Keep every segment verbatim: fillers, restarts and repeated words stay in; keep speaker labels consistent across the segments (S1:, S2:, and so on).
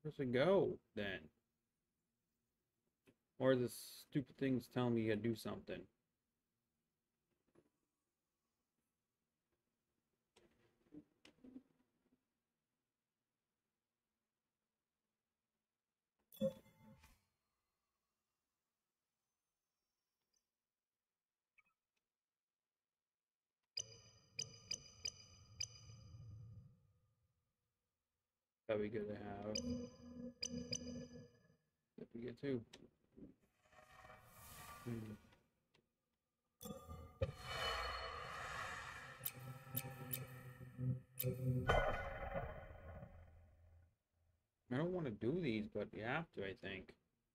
S1: Where's it go then? Or the stupid thing's telling me you gotta do something. That'd be good to have. That'd be good too. Hmm. I don't want to do these, but you have to, I think.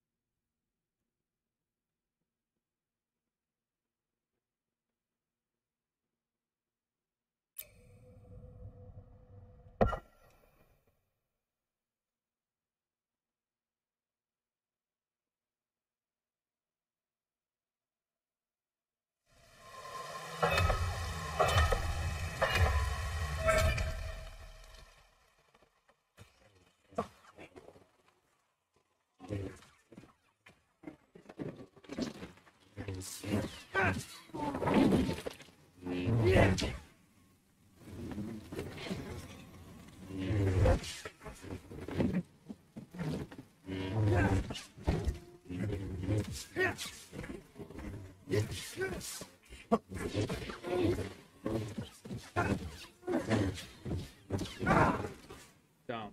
S1: Dumb.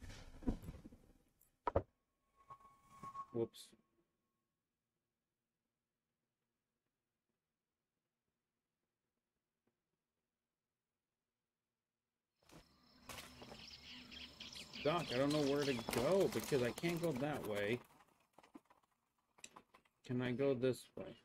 S1: Whoops. Doc, I don't know where to go because I can't go that way. Can I go this way?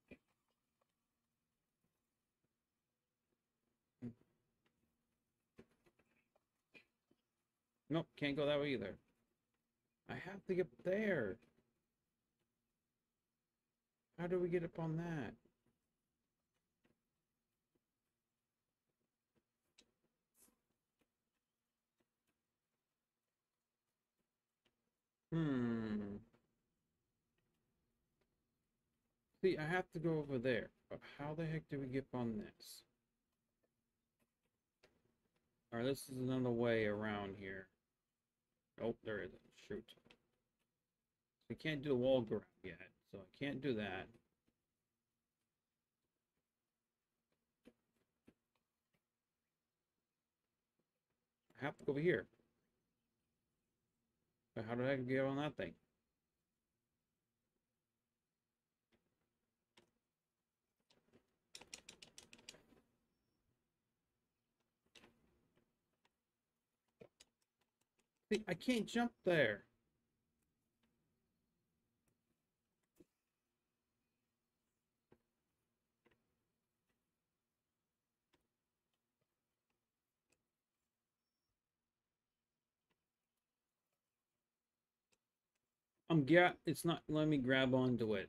S1: Nope, can't go that way either. I have to get there. How do we get up on that? Hmm. See, I have to go over there. But how the heck do we get on this? Alright, this is another way around here. Oh, there isn't. Shoot. We can't do the wall grab yet, so I can't do that. I have to go over here. But how the heck do I get on that thing? See, I can't jump there. I'm ga- it's not letting me grab onto it.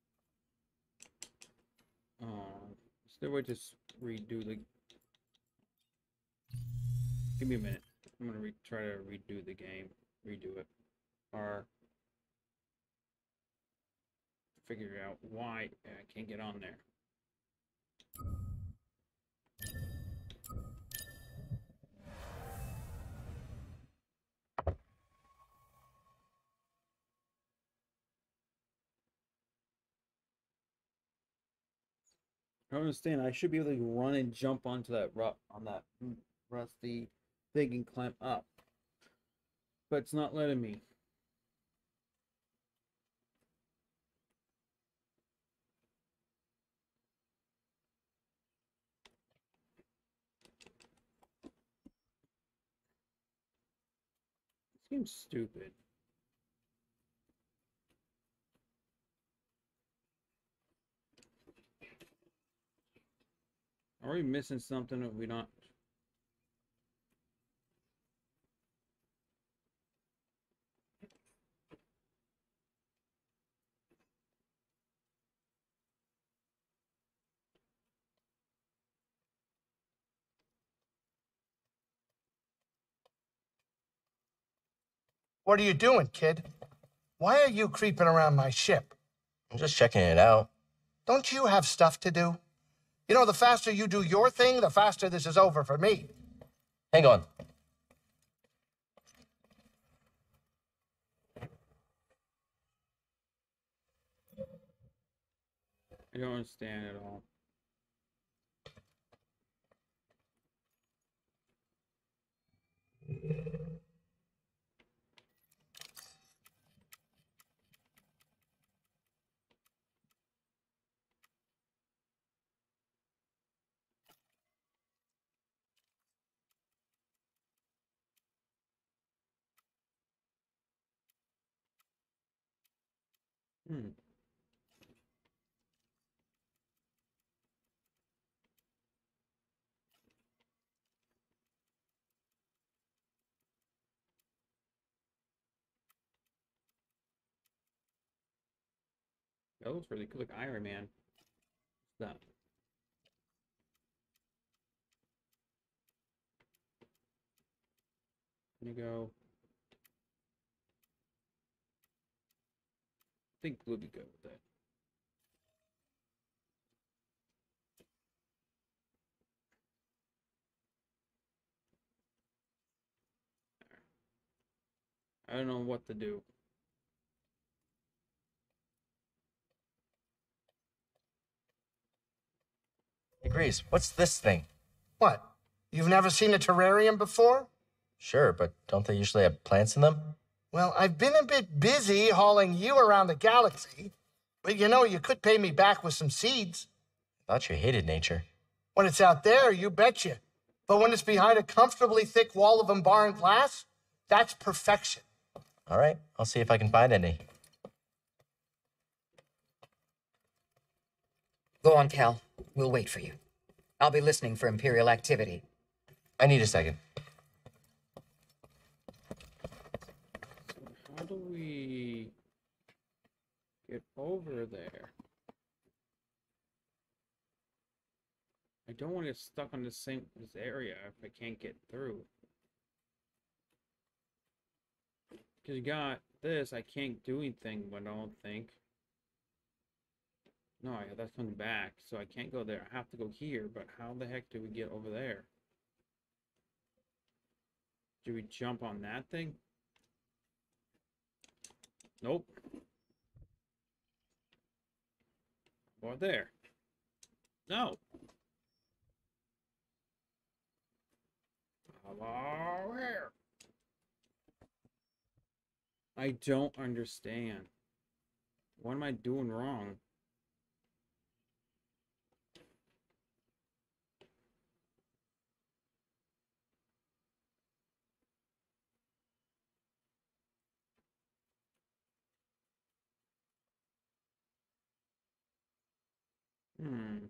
S1: Oh, is there a way to just redo the... Give me a minute. I'm gonna re try to redo the game. Redo it. Or figure out why I can't get on there. I don't understand. I should be able to run and jump onto that ru on that rusty thing and climb up. But it's not letting me. It seems stupid. Are we missing something that we not?
S2: What are you doing, kid? Why are you creeping around my ship?
S3: I'm just checking it out.
S2: Don't you have stuff to do? You know, the faster you do your thing, the faster this is over for me.
S3: Hang on.
S1: I don't understand at all. Hmm. That looks really cool, like Iron Man. What's that? Let me go. I think blue would be good with that. I don't know what to do.
S3: Hey, Grease, what's this thing?
S2: What? You've never seen a terrarium before?
S3: Sure, but don't they usually have plants in them?
S2: Well, I've been a bit busy hauling you around the galaxy. But you know, you could pay me back with some seeds.
S3: Thought you hated nature.
S2: When it's out there, you betcha. But when it's behind a comfortably thick wall of embarring glass, that's perfection.
S3: All right, I'll see if I can find any.
S4: Go on, Cal. We'll wait for you. I'll be listening for Imperial activity.
S3: I need a second.
S1: How do we get over there? I don't want to get stuck on this same this area if I can't get through. Because you got this, I can't do anything, but I don't think. No, I, that's coming back, so I can't go there. I have to go here, but how the heck do we get over there? Do we jump on that thing? Nope. Or there. No. Hello here. I don't understand. What am I doing wrong? Hmm.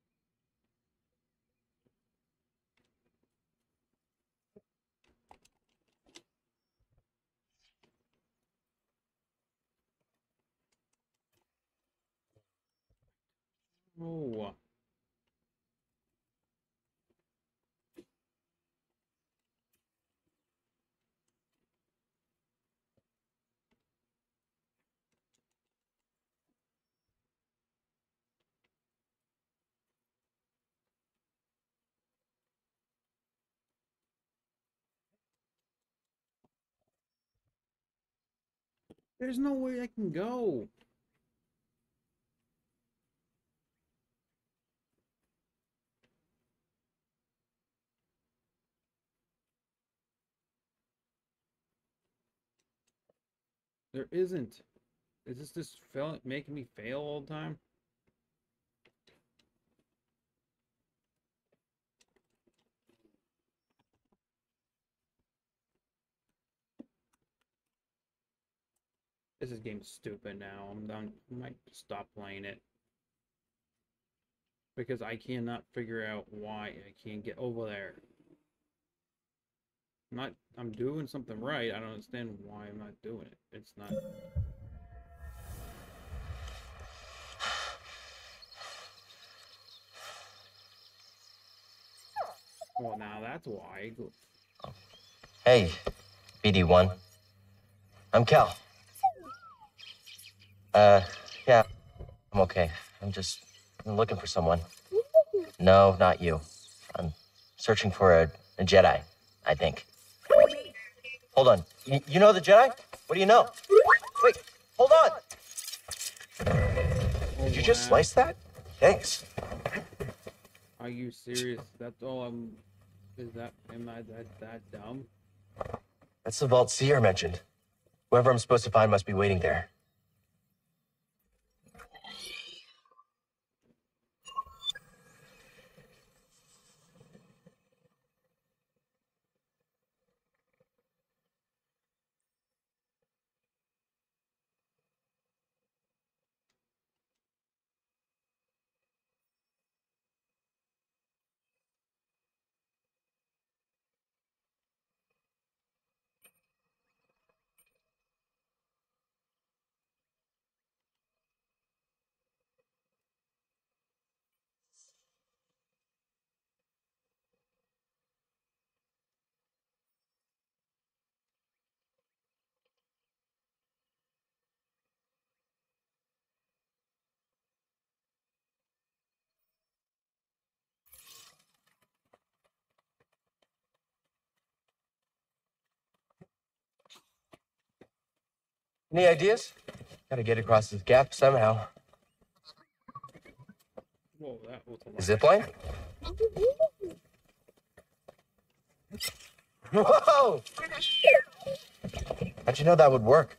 S1: Oh. There's no way I can go. There isn't. Is this just fail making me fail all the time? This is game stupid now. I'm done. I might stop playing it. Because I cannot figure out why I can't get over there. I'm not I'm doing something right. I don't understand why I'm not doing it. It's not. Well, now that's why.
S3: Hey, B D one. I'm Cal. Uh, yeah, I'm okay. I'm just I'm looking for someone. No, not you. I'm searching for a, a Jedi, I think. Hold on. You, you know the Jedi? What do you know? Wait, hold on.
S1: Oh,
S3: Did you just
S1: wow.
S3: slice that? Thanks.
S1: Are you serious? That's all I'm. Is that? Am I that that dumb?
S3: That's the vault Seer mentioned. Whoever I'm supposed to find must be waiting there. Any ideas? Gotta get across this gap somehow.
S1: Whoa, that was a lot.
S3: Zip line? Whoa! How'd you know that would work?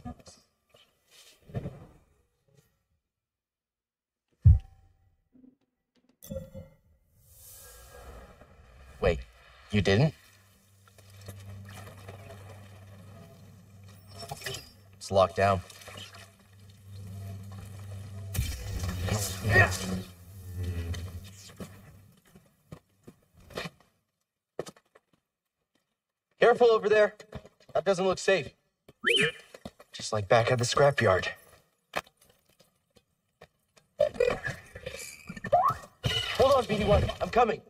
S3: Wait, you didn't? It's locked down. Careful over there. That doesn't look safe. Just like back at the scrapyard. Hold on, B D one. I'm coming.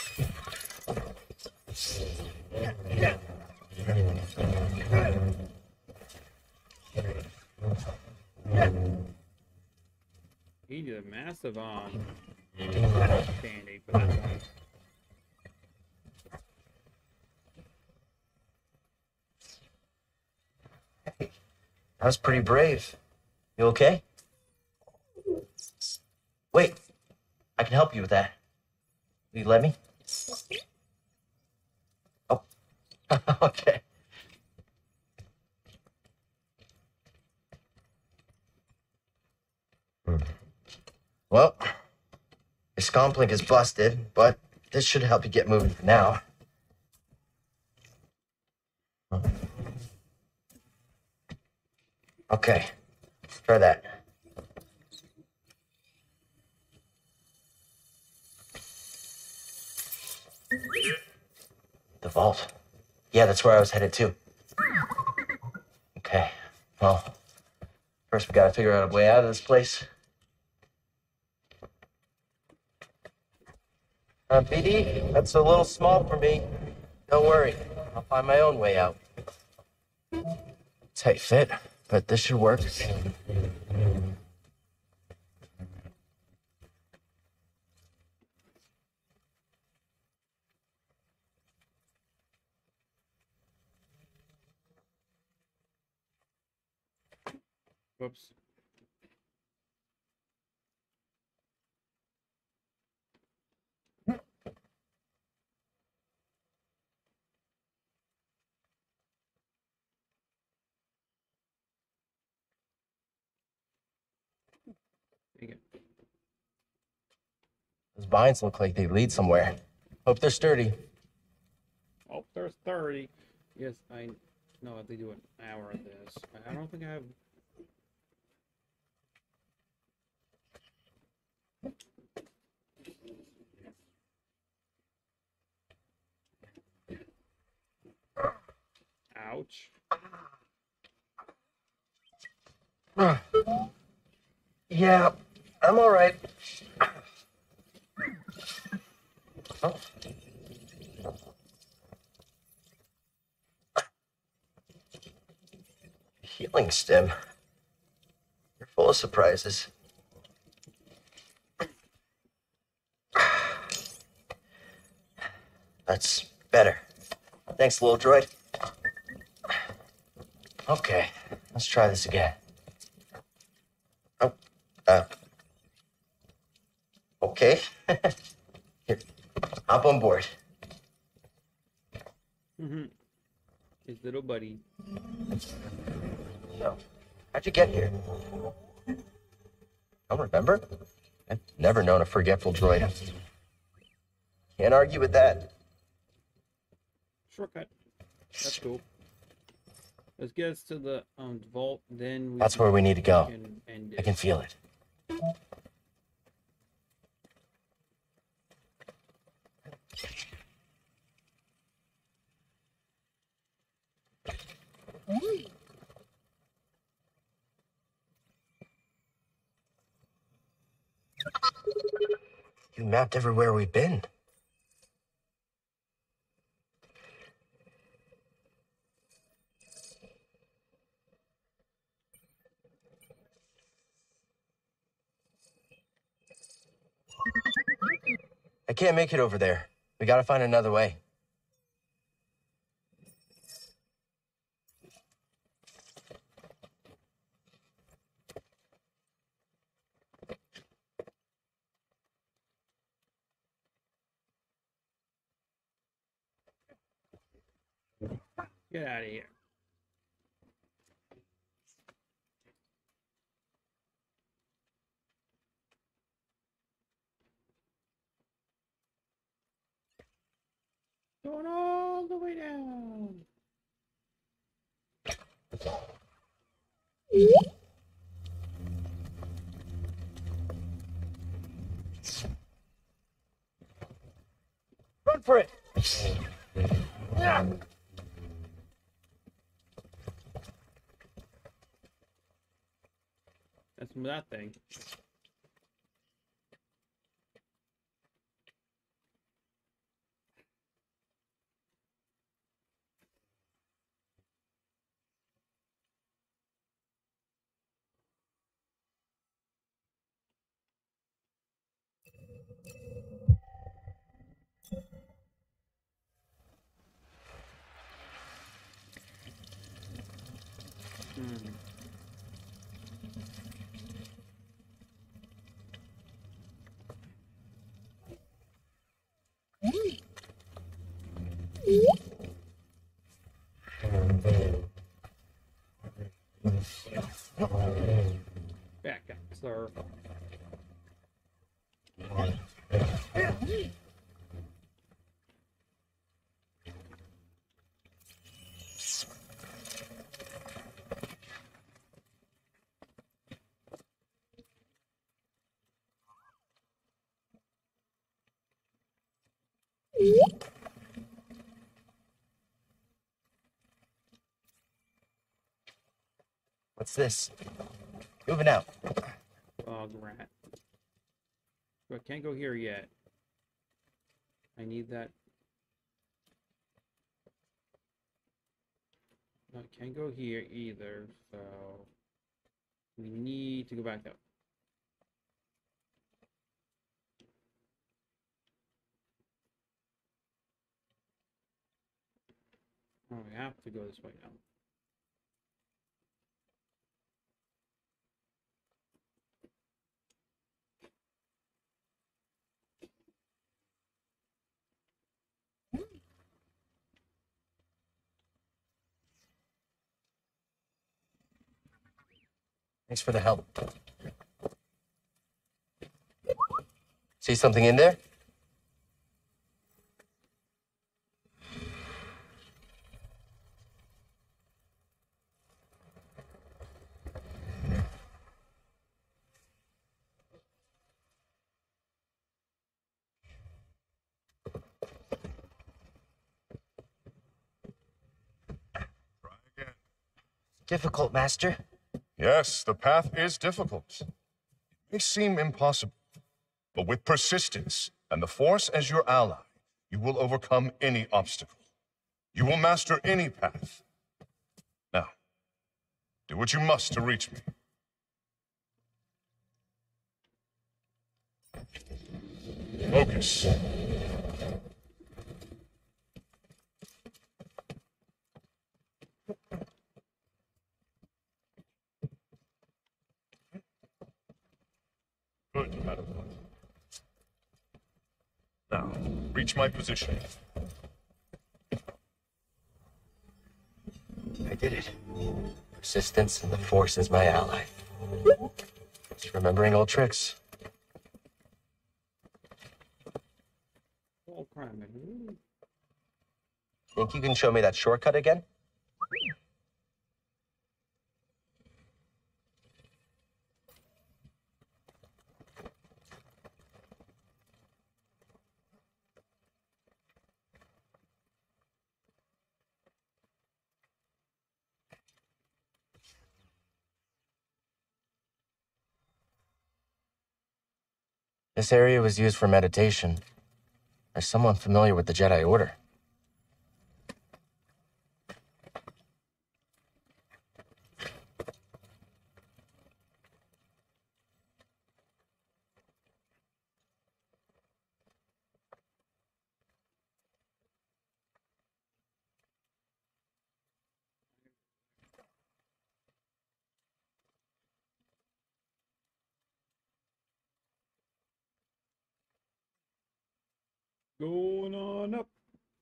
S1: He did a massive on band-aid for that one.
S3: That was pretty brave. You okay? Wait, I can help you with that. Will you let me? Oh, okay. Well, your scomplink is busted, but this should help you get moving for now. Okay, try that. The vault. Yeah, that's where I was headed to. Okay, well, first we gotta figure out a way out of this place. Uh, B D, that's a little small for me. Don't worry, I'll find my own way out. Tight fit, but this should work.
S1: Whoops. Dang it.
S3: Those vines look like they lead somewhere. Hope they're sturdy.
S1: Oh, there's thirty. Yes, I know they do an hour of this. I don't think I have. Ouch.
S3: Yeah, I'm all right. Oh. healing stim. You're full of surprises. That's better. Thanks, little droid. Okay, let's try this again. Oh, uh, okay. Here, hop on board.
S1: Mm-hmm. His little buddy.
S3: So, how'd you get here? Don't remember? I've never known a forgetful droid. Can't argue with that.
S1: Shortcut. That's cool. Let's get us to the um, vault, then we
S3: That's
S1: can-
S3: where we need to go.
S1: can end
S3: I
S1: it.
S3: can feel it. You mapped everywhere we've been. I can't make it over there. We gotta find another way.
S1: Get out of here. Going all the way down.
S3: Run for it!
S1: That's that thing. Hmm. Back up, sir.
S3: What's this? Moving out.
S1: Bog rat. So I can't go here yet. I need that. No, I can't go here either, so we need to go back up. Oh, we have to go this way now.
S3: Thanks for the help. See something in there?
S5: Try again.
S3: Difficult, Master.
S5: Yes, the path is difficult. It may seem impossible, but with persistence and the Force as your ally, you will overcome any obstacle. You will master any path. Now, Do what you must to reach me. Focus. Good, madam. Now, reach my position.
S3: I did it. Persistence and the Force is my ally. Just remembering old tricks.
S1: Oh, crap, man.
S3: Think you can show me that shortcut again? This area was used for meditation. There's someone familiar with the Jedi Order.
S1: Going on up.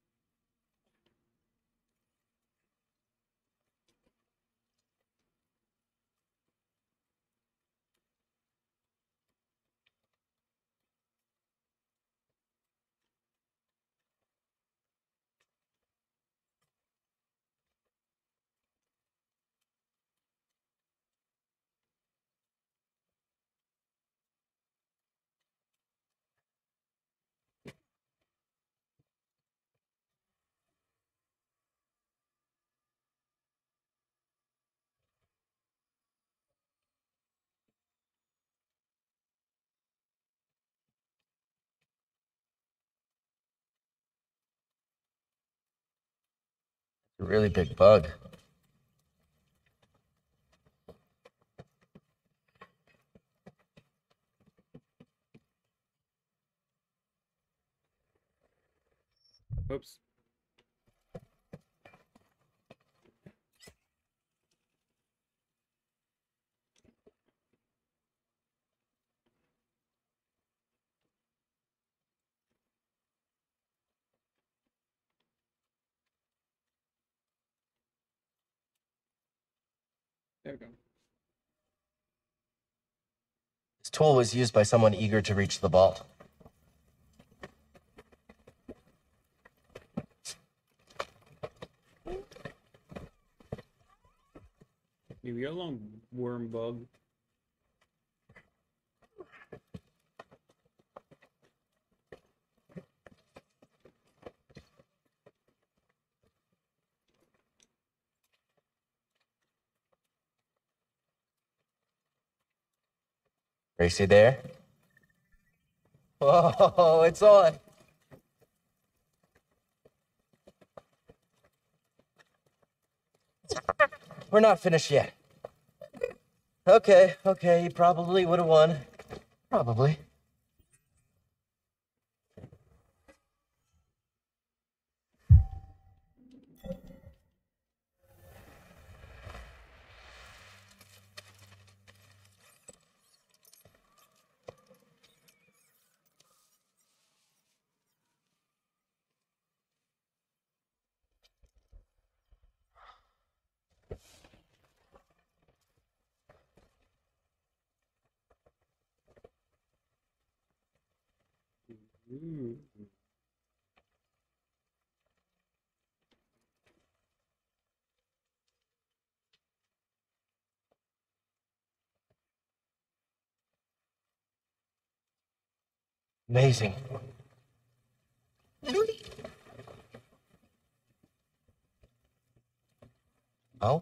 S3: A really big bug.
S1: Oops. There we go.
S3: This tool was used by someone eager to reach the vault.
S1: Leave you alone, worm bug.
S3: Gracie there? Oh, it's on. We're not finished yet. Okay, okay, you probably would have won. Probably.
S1: Ooh.
S3: Amazing. Oh?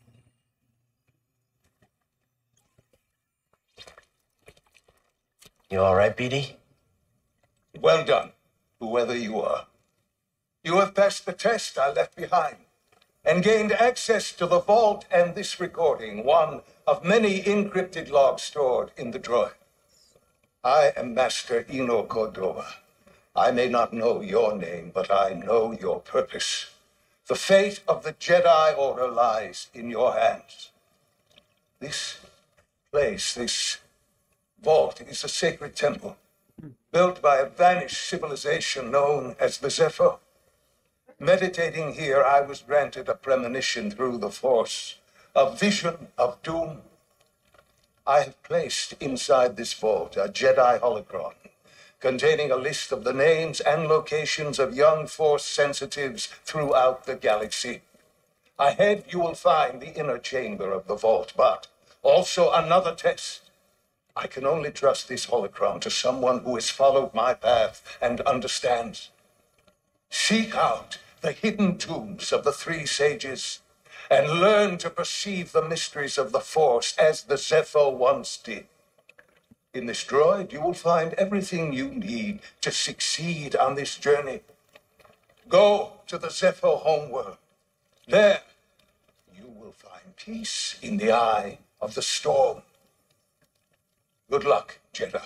S3: You all right, B D?
S6: Well done, whoever you are. You have passed the test I left behind, and gained access to the vault and this recording, one of many encrypted logs stored in the droid. I am Master Eno Cordova. I may not know your name, but I know your purpose. The fate of the Jedi Order lies in your hands. This place, this vault, is a sacred temple, built by a vanished civilization known as the Zepho. Meditating here, I was granted a premonition through the Force, a vision of doom. I have placed inside this vault a Jedi holocron containing a list of the names and locations of young Force sensitives throughout the galaxy. Ahead, you will find the inner chamber of the vault, but also another test. I can only trust this holocron to someone who has followed my path and understands. Seek out the hidden tombs of the three sages and learn to perceive the mysteries of the Force as the Zepho once did. In this droid, you will find everything you need to succeed on this journey. Go to the Zepho homeworld. There, you will find peace in the eye of the storm. Good luck, Jedi.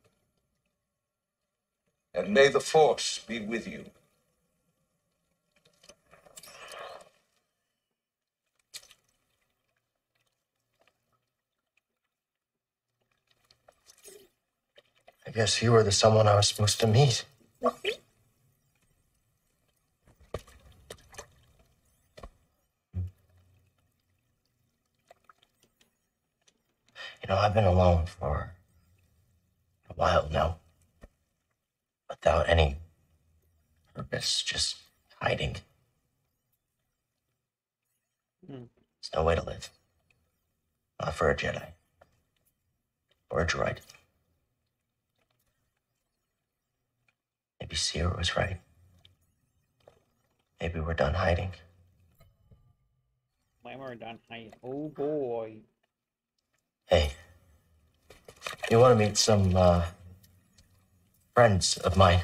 S6: And may the Force be with you.
S3: I guess you were the someone I was supposed to meet. You know, I've been alone for a while now. Without any purpose, just hiding.
S1: Hmm.
S3: There's no way to live. Not for a Jedi. Or a droid. Maybe Seer was right. Maybe we're done hiding.
S1: Why we're done hiding? Oh boy.
S3: Hey, you want to meet some, uh, friends of mine?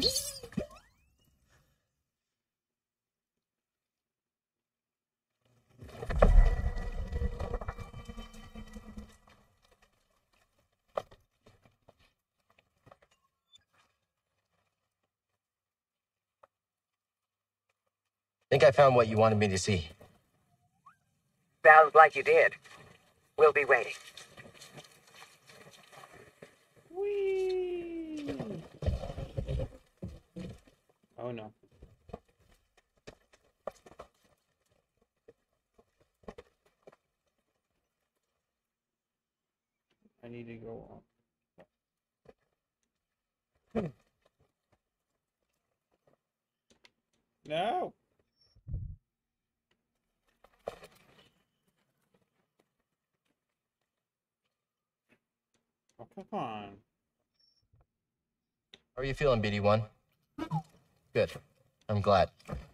S3: Think I found what you wanted me to see.
S4: Sounds like you did. We'll be waiting.
S1: Whee! Oh no. I need to go on. No. Oh, come on.
S3: How are you feeling, B D one? Good. I'm glad.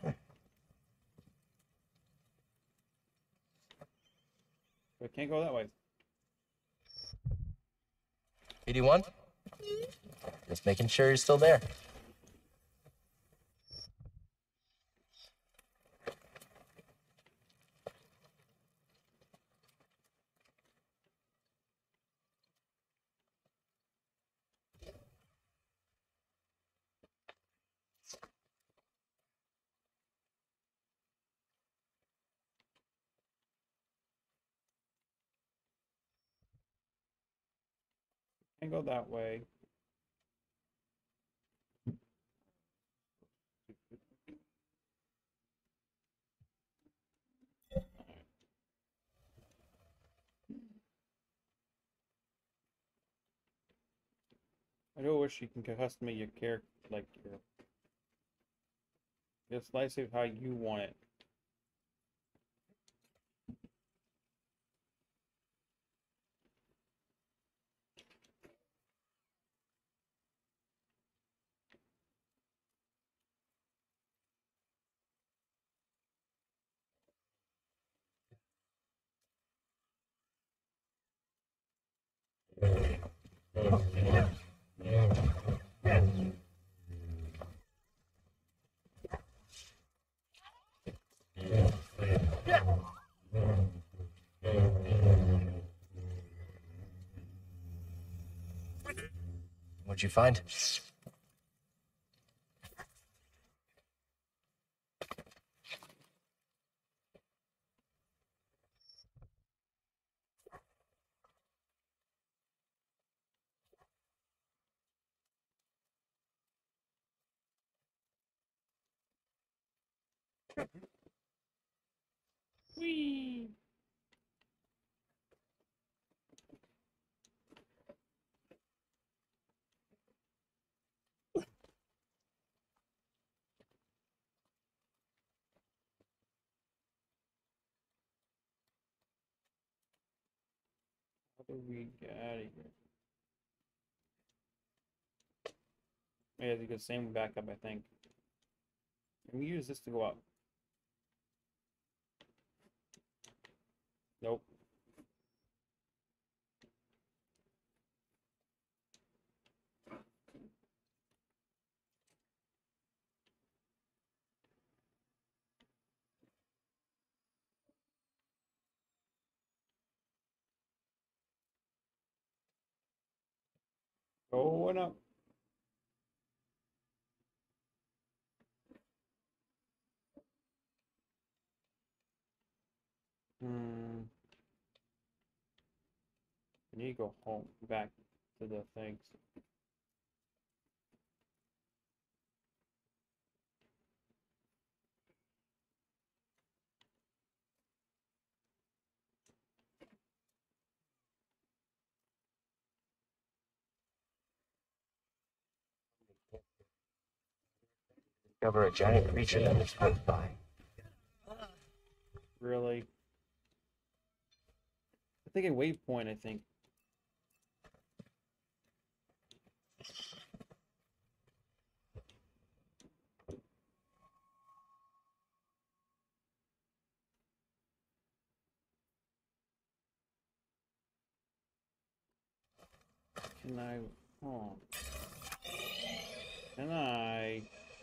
S1: We can't go that way.
S3: B D one? Just making sure you're still there.
S1: Can't go that way. I do wish you can custom your character, like your, just slice it how you want it.
S3: What'd you find?
S1: Whee! How do we get out of here? Yeah, you go same back up, I think. Can we use this to go up? Nope. Going up. Hmm. I need to go home, back to the things.
S3: Discover a giant creature that was close by.
S1: Really? I think a waypoint, I think. Can I? Oh. Can I?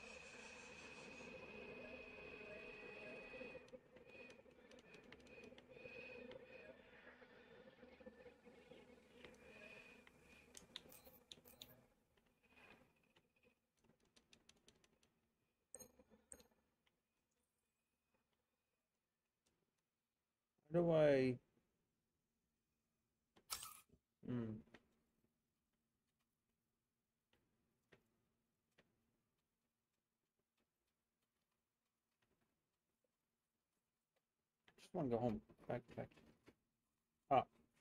S1: How do I? Hmm. Just want to go home. Back, back. Ah.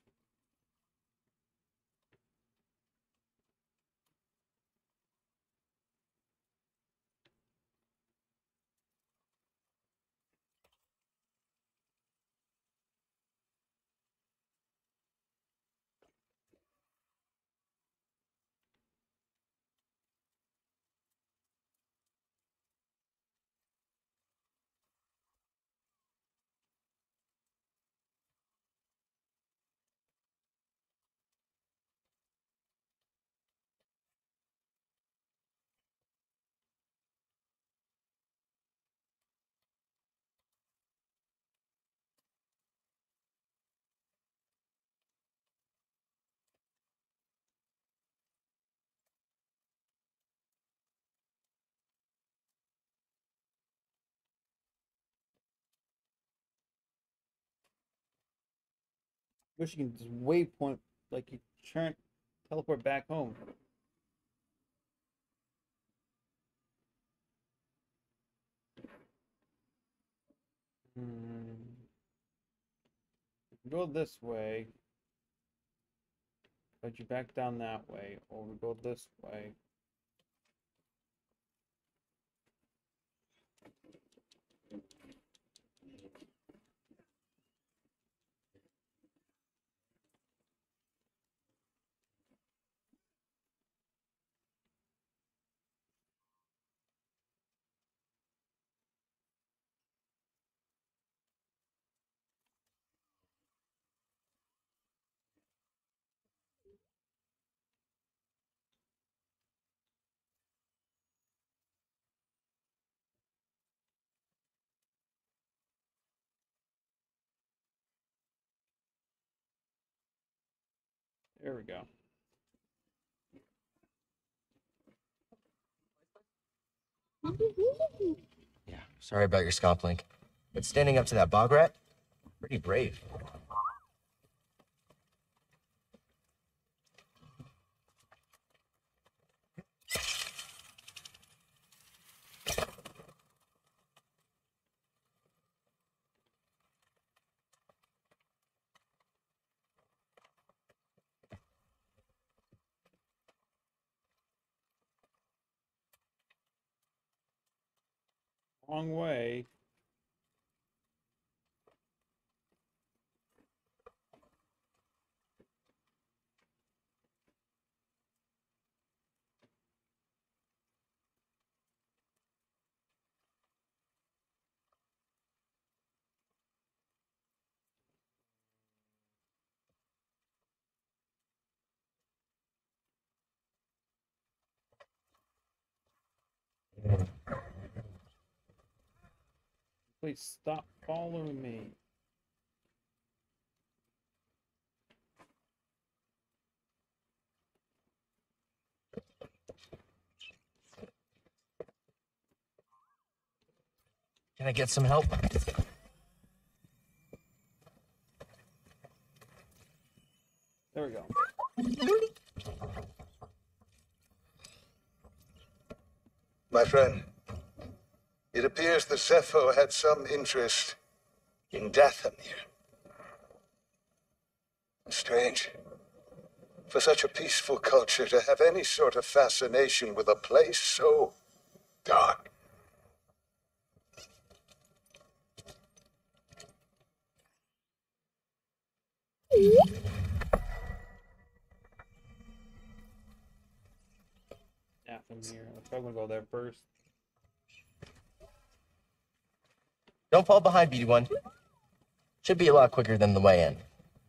S1: Wish you can just waypoint, like you turn, teleport back home. Hmm. Go this way, but you back down that way, or we go this way. There we go.
S3: Yeah, sorry about your scomp link. But standing up to that bog rat, pretty brave.
S1: Long way. Please stop following me.
S3: Can I get some help?
S1: There we go.
S6: My friend, it appears the Zepho had some interest in Dathomir. Strange. For such a peaceful culture to have any sort of fascination with a place so dark.
S1: Yeah, from here. I'm probably gonna go there first.
S3: Don't fall behind, B D one. Should be a lot quicker than the way in.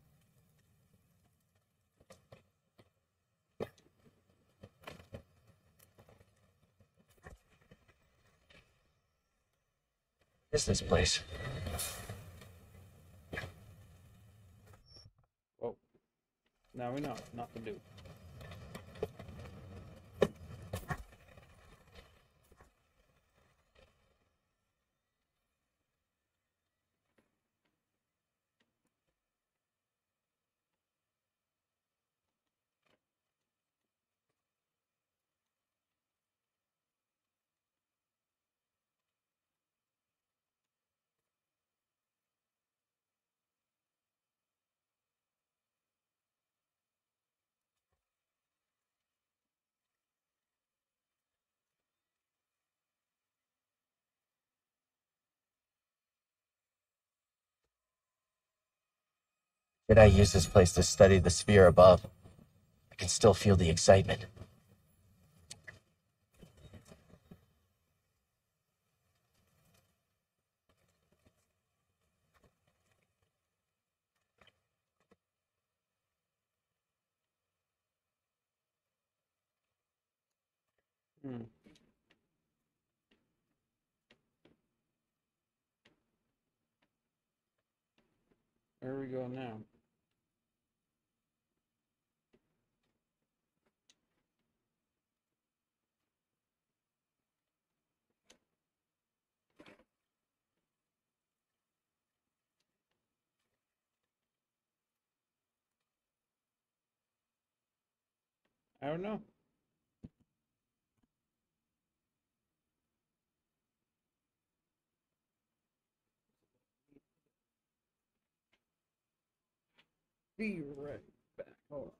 S3: What is this place?
S1: Whoa. Now we know not to do.
S3: Did I use this place to study the sphere above? I can still feel the excitement.
S1: Hmm. Where we go now? I don't know. Be right back. Hold on.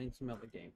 S1: playing some other game.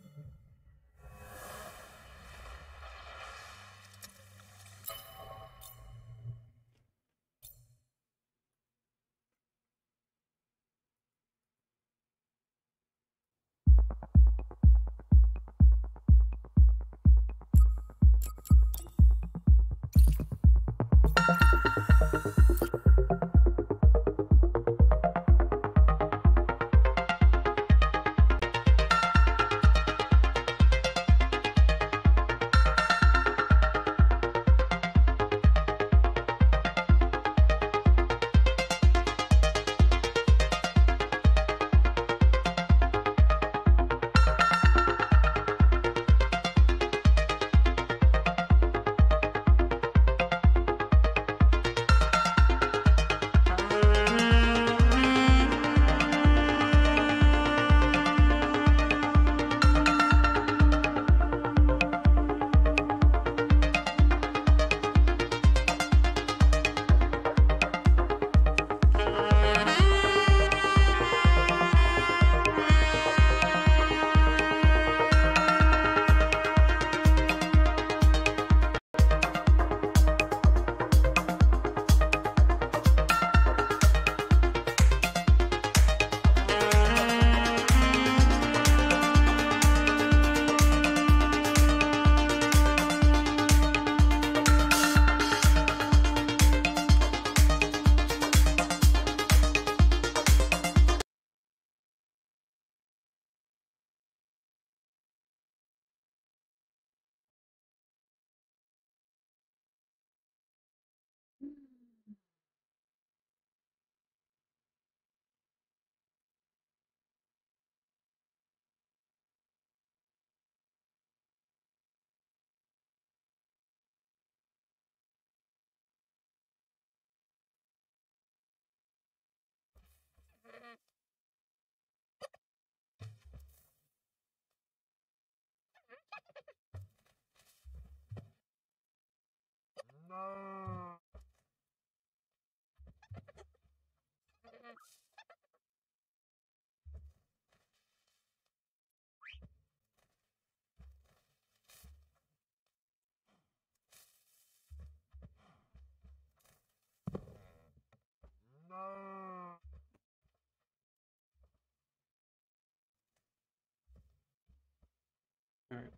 S1: All right.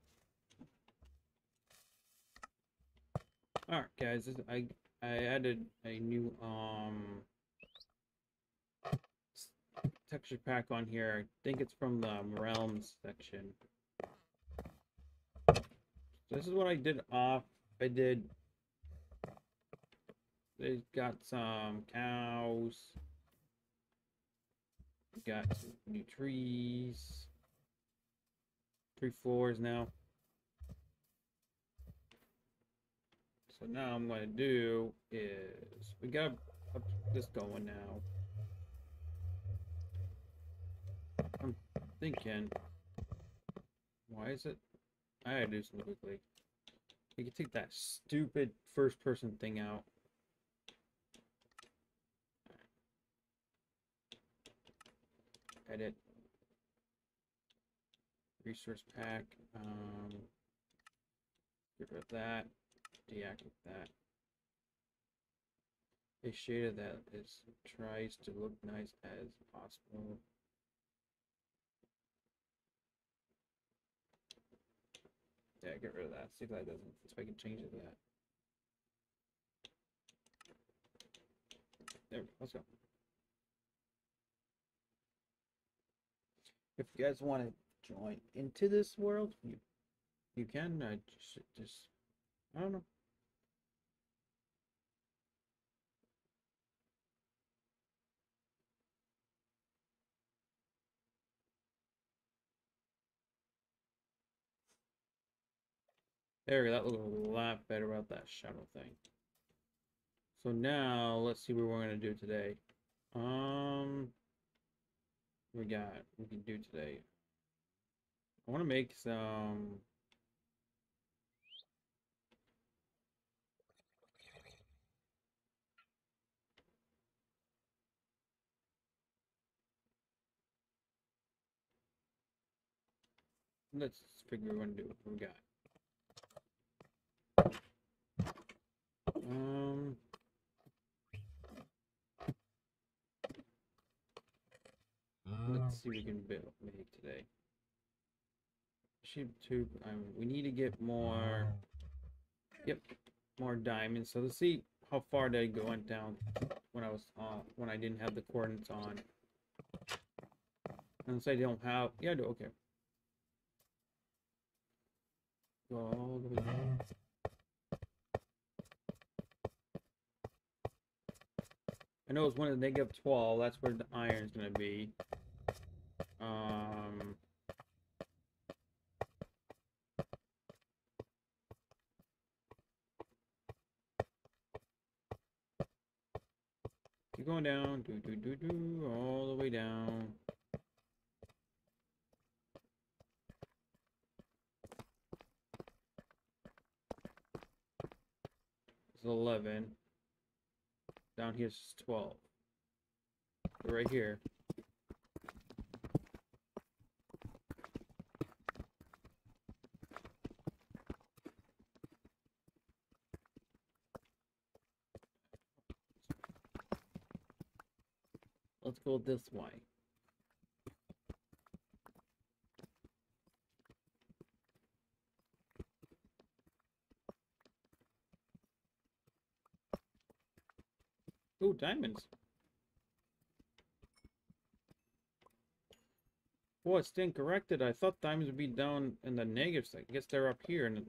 S1: All right, guys. This, I I added a new um texture pack on here. I think it's from the realms section. So this is what I did off. I did. They got some cows. We got some new trees. Three floors now. So now I'm going to do is we got this going now. I'm thinking, why is it? I gotta do something quickly. You can take that stupid first person thing out. Edit. Resource pack. Um, get rid of that. Deactivate that. A shader that is tries to look nice as possible. Yeah, get rid of that. See if that doesn't. See if I can change it to that. There we go. Let's go. If you guys want to join into this world, you you can. I just, just I don't know. There we go. That looks a lot better about that shadow thing. So now let's see what we're gonna do today. Um, we got we can do today. I want to make some. let's figure what we're gonna do. What we got? Um, let's see what we can build make today. Sheep tube. Um, we need to get more. Yep, more diamonds. So let's see how far they go went down when I was uh, when I didn't have the coordinates on. Unless I don't have. Yeah, I do. Okay. Go all the way down. I know it's one of the negative twelve. That's where the iron's gonna be. Um. Keep going down. Do do do do all the way down. It's eleven. Down here it's twelve. So right here. Let's go this way. Ooh, diamonds. Boy, it's incorrected. I thought diamonds would be down in the negatives. I guess they're up here. And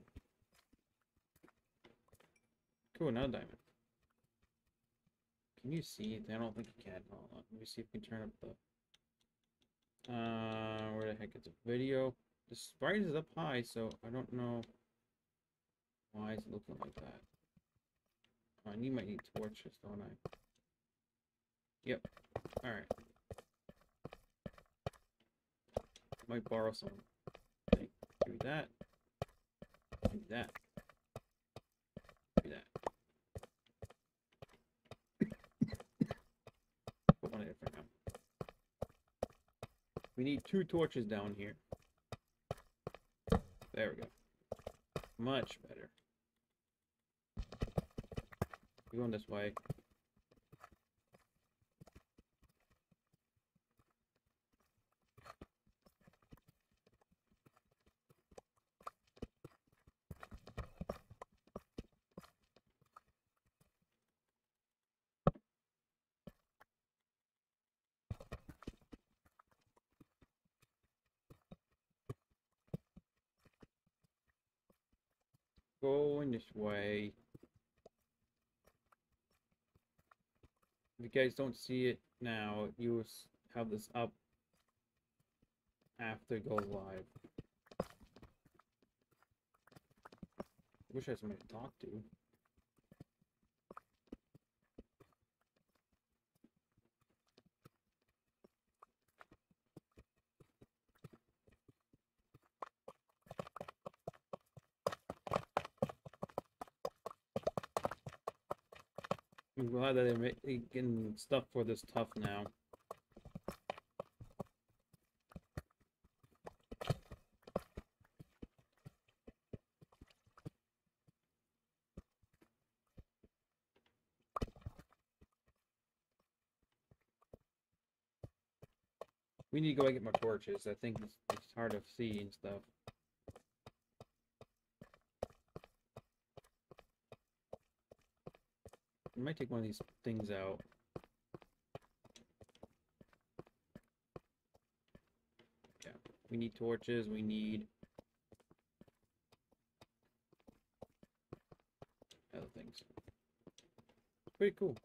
S1: cool, another diamond. Can you see it? I don't think you can. Hold on. Let me see if we can turn up the. Uh, where the heck is the video? The sprite is up high, so I don't know why it's looking like that. Oh, I need my need torches, don't I? Yep. All right. Might borrow some. Okay, do that. Do that. Do that. Put one in it for now. We need two torches down here. There we go. Much better. We're going this way. Going this way. If you guys don't see it now, you will have this up after it goes live. Wish I had somebody to talk to. I'm glad that they're making stuff for this tough now. We need to go and get more torches. I think it's, it's hard to see and stuff. I might take one of these things out. Yeah, we need torches. We need other things. Pretty cool.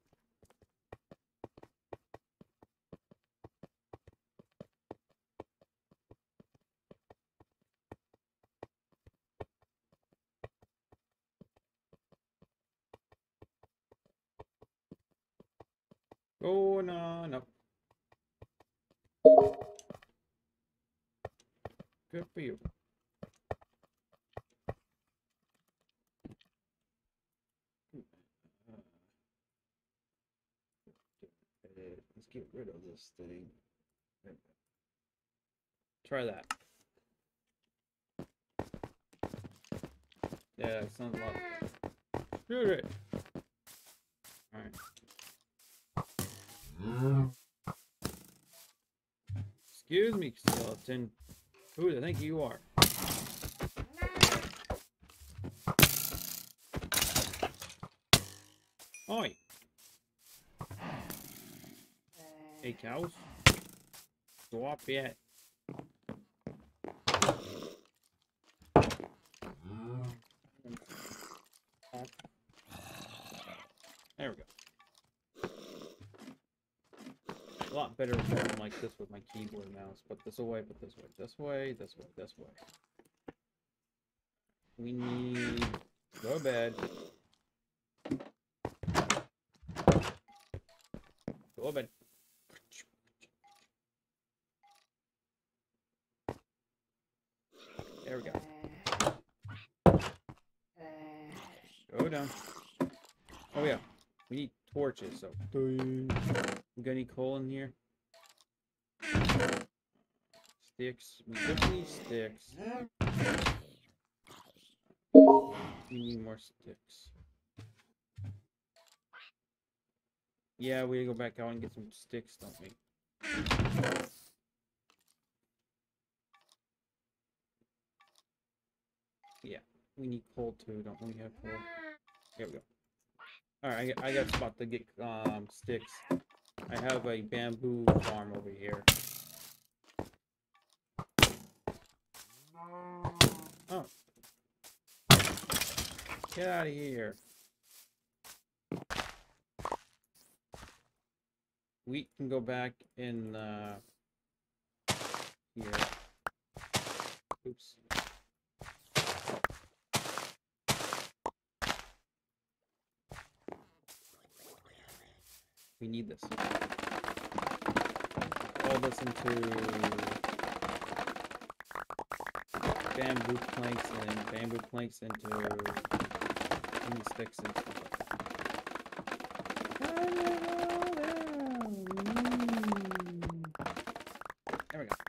S1: Going on up. Good for you. Uh, let's get rid of this thing. Try that. Yeah, that sounds a lot. Shoot it. Alright. Excuse me, skeleton. Who do you think you are? Oi! Hey, cows. Go up yet. There we go. A lot better going like this with my keyboard and mouse. Put this away, put this way, this way, this way, this way. We need... Go to bed. Go to bed. There we go. Go down. Oh yeah, we need torches, so... We got any coal in here? Sticks. We definitely need sticks. We need more sticks. Yeah, we gotta go back out and get some sticks, don't we? Yeah, we need coal too, don't we have coal? There we go. Alright, I, I got a spot to get um sticks. I have a bamboo farm over here. Oh. Get out of here. Wheat can go back in uh here. Oops. We need this. All this into bamboo planks and bamboo planks into any sticks and stuff like that. There we go.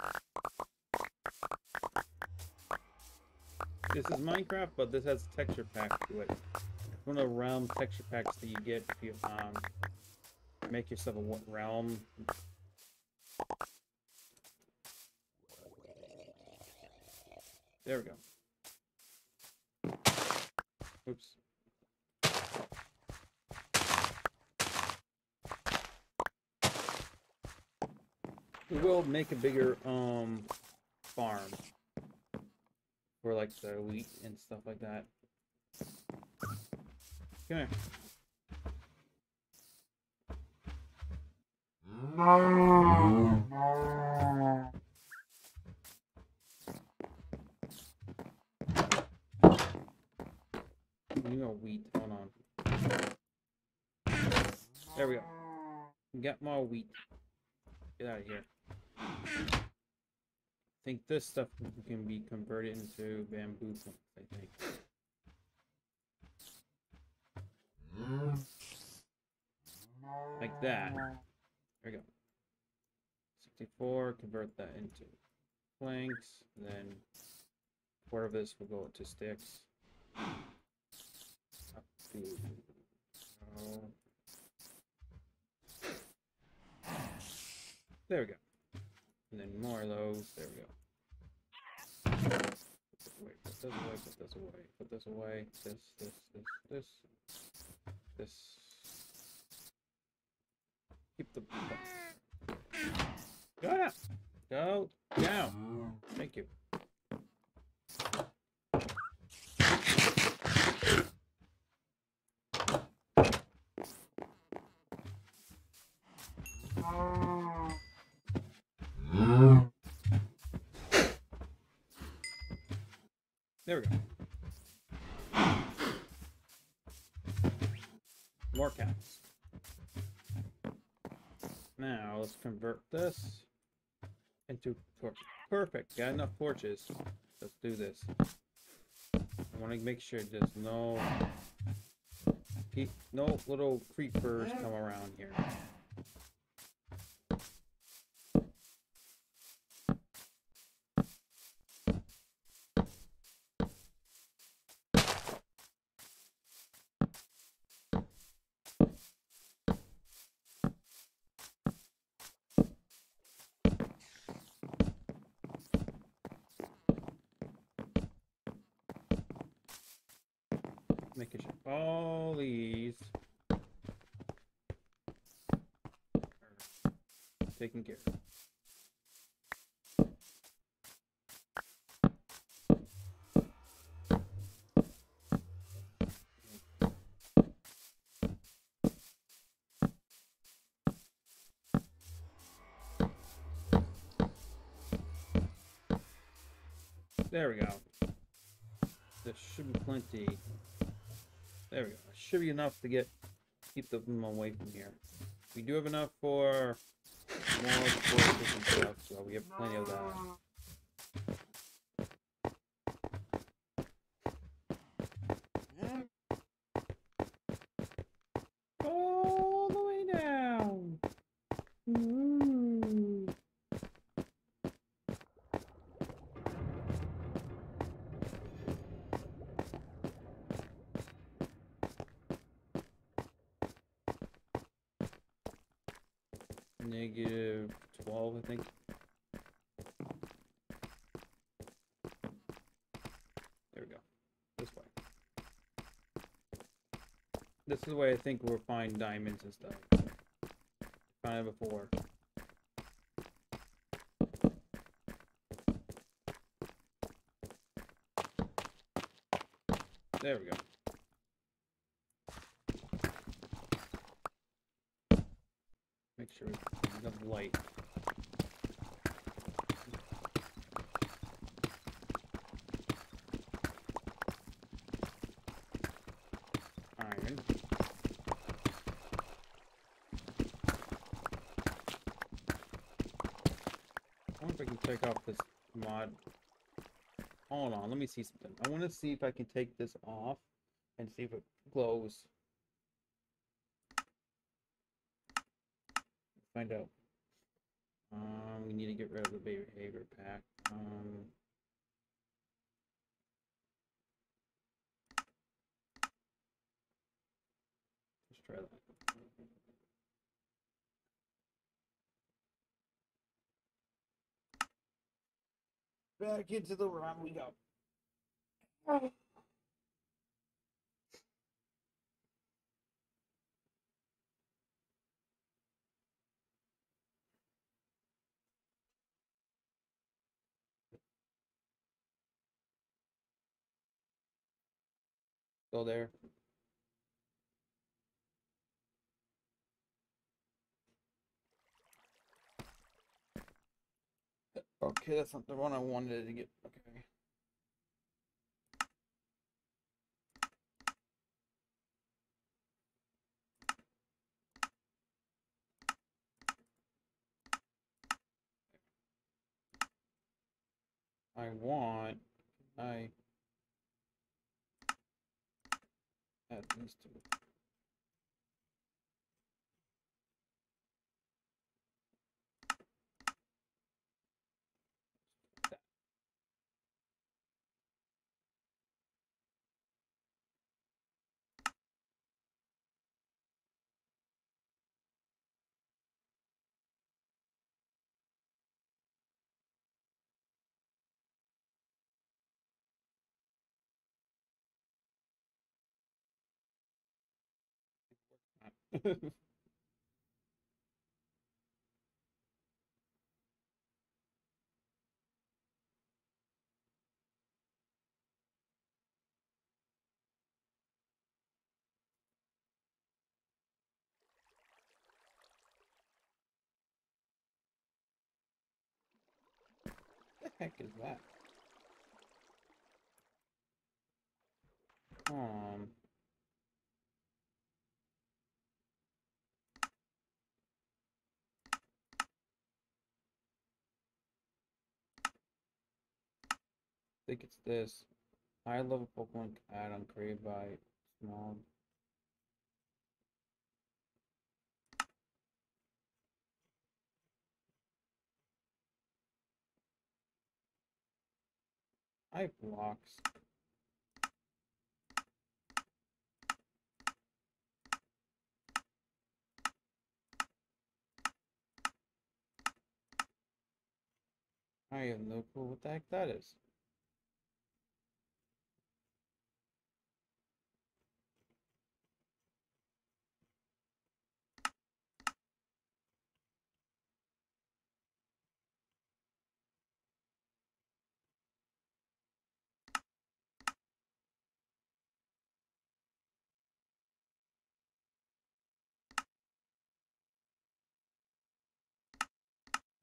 S1: This is Minecraft, but this has a texture pack to it. It's one of the realm texture packs that you get if you um make yourself a realm. There we go. Oops. We will make a bigger um farm for like the wheat and stuff like that. Come here. You know wheat. Hold on. There we go. Got more wheat. Get out of here. I think this stuff can be converted into bamboo planks, I think. Like that. There we go. sixty-four, convert that into planks, then part of this will go into sticks. Up to, oh. There we go. And then more of those. There we go. Wait, put this away, put this away, put this away. This, this, this, this. This. Keep the... Go down! Go down! Thank you. There we go. More cows. Now let's convert this into torch. Perfect. Got enough torches. Let's do this. I want to make sure there's no no little creepers come around here. Making sure all these are taken care of. There we go. There should be plenty. There we go. Should be enough to get keep them away from here. We do have enough for more forces and stuff, so we have plenty of that. All the way down. Ooh. Negative twelve, I think. There we go. This way. This is the way I think we'll find diamonds and stuff. Found it before. There we go. Make sure we have light. Iron. I wonder if I can take off this mod. Hold on, let me see something. I want to see if I can take this off and see if it glows. Find out. Um, we need to get rid of the behavior pack. Um, let's try that. Back into the run we go. Oh. Go there. Okay, that's not the one I wanted to get. Okay. I want. I add these two. What the heck is that? Um. I think it's this. High level Pokemon add-on created by small. I have blocks. I have no clue what the heck that is.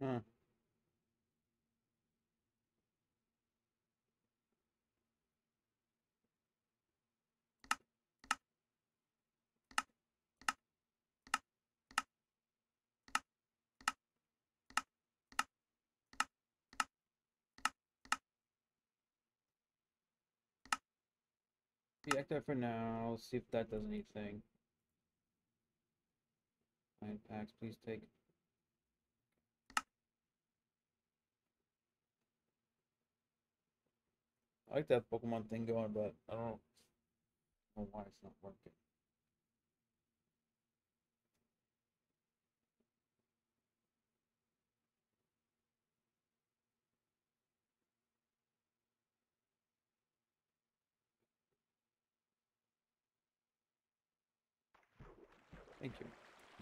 S1: Huh. Deactivate for now. Let's see if that does anything. Nine packs, please take. I like that Pokemon thing going, but I don't know why it's not working. Thank you.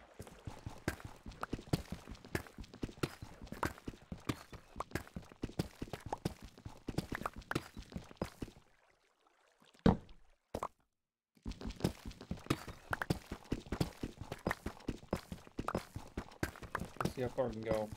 S1: Let's see how far I can go.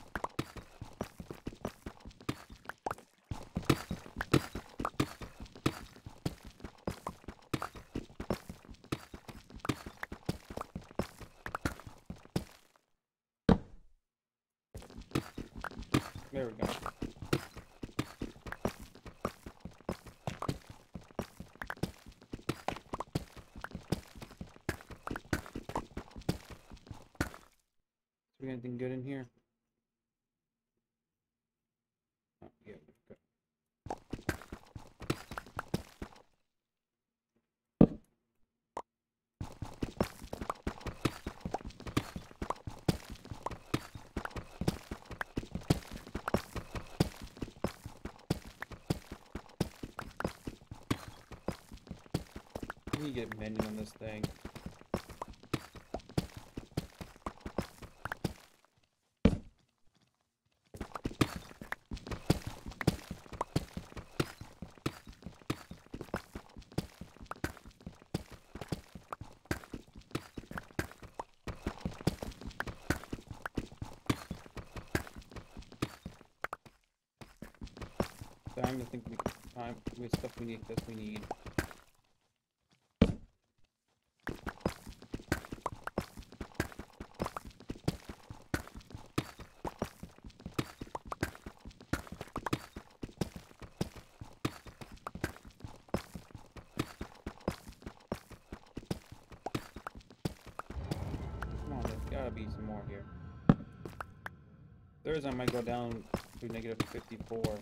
S1: There we go. Is there anything good in here? Oh, yeah, good. I need to get mending on this thing. Time to think we time with stuff we need this we need. Come on, there's gotta be some more here. There is, I might go down to negative fifty-four.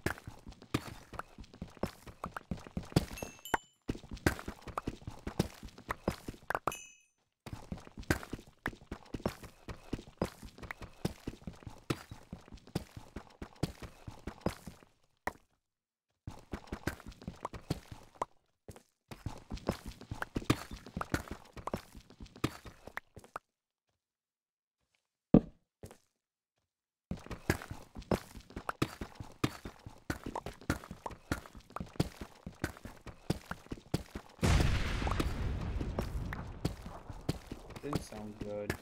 S1: Didn't sound good.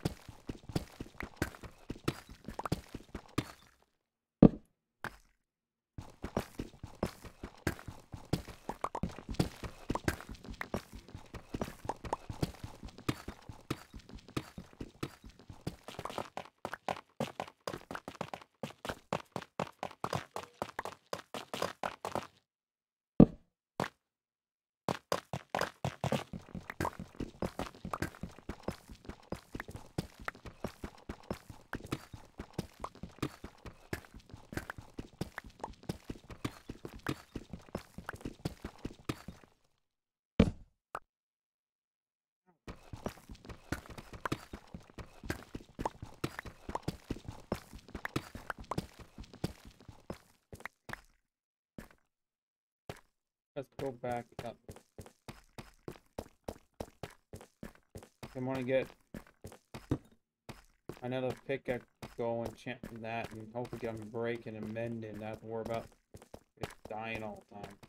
S1: Let's go back up. I want to get another pickaxe go and chant that and hopefully get them breaking and mending. Not to worry about it dying all the time.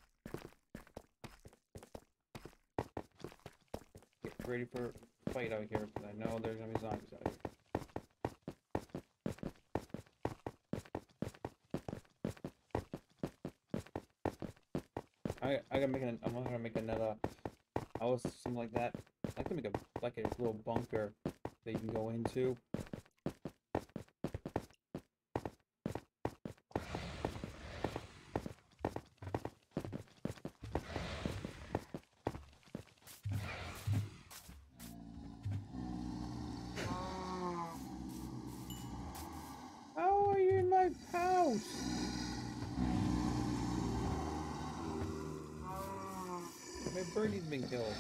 S1: Get ready for a fight out here because I know there's gonna be zombies out here. I I gotta make an. I'm gonna make another house, something like that. I can make a like a little bunker that you can go into. How are you in my house? My birdie's been killed.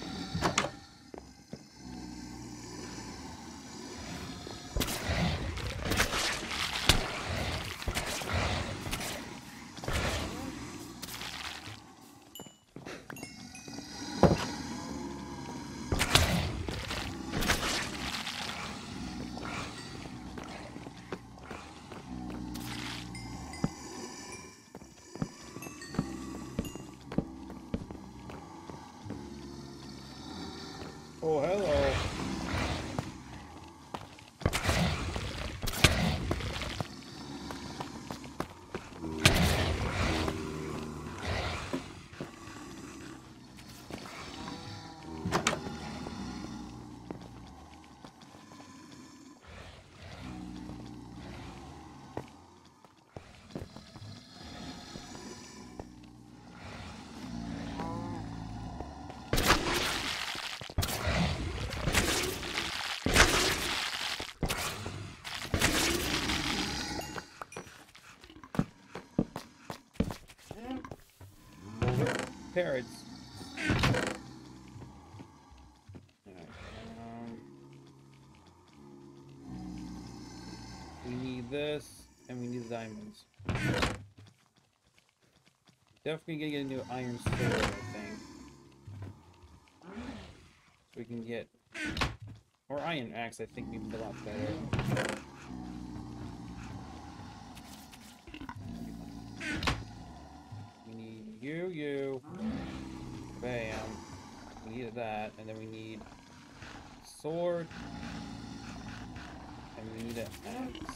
S1: Oh, hello. Parrots. Alright, um, we need this, and we need diamonds. Definitely gonna get a new iron sword, I think. So we can get, or iron axe, I think would be a lot better. We need you, you. Bam. We need that, and then we need sword, and we need an axe.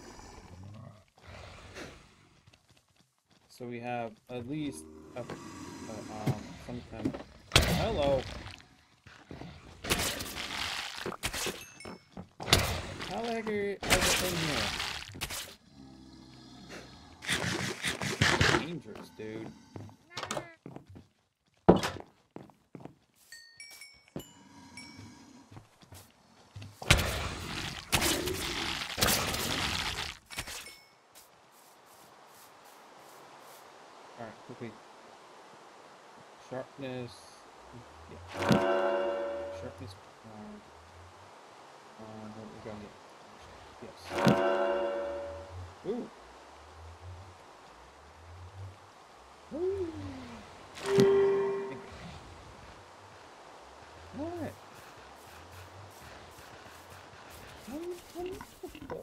S1: So we have at least a, a, um, some kind of. Oh, hello. How the heck are you in here? Dangerous, dude. Alright, quickly. Sharpness. Yeah. Sharpness. Um, um, what we got here? Yes. Ooh. Ooh. What? What is, what is this?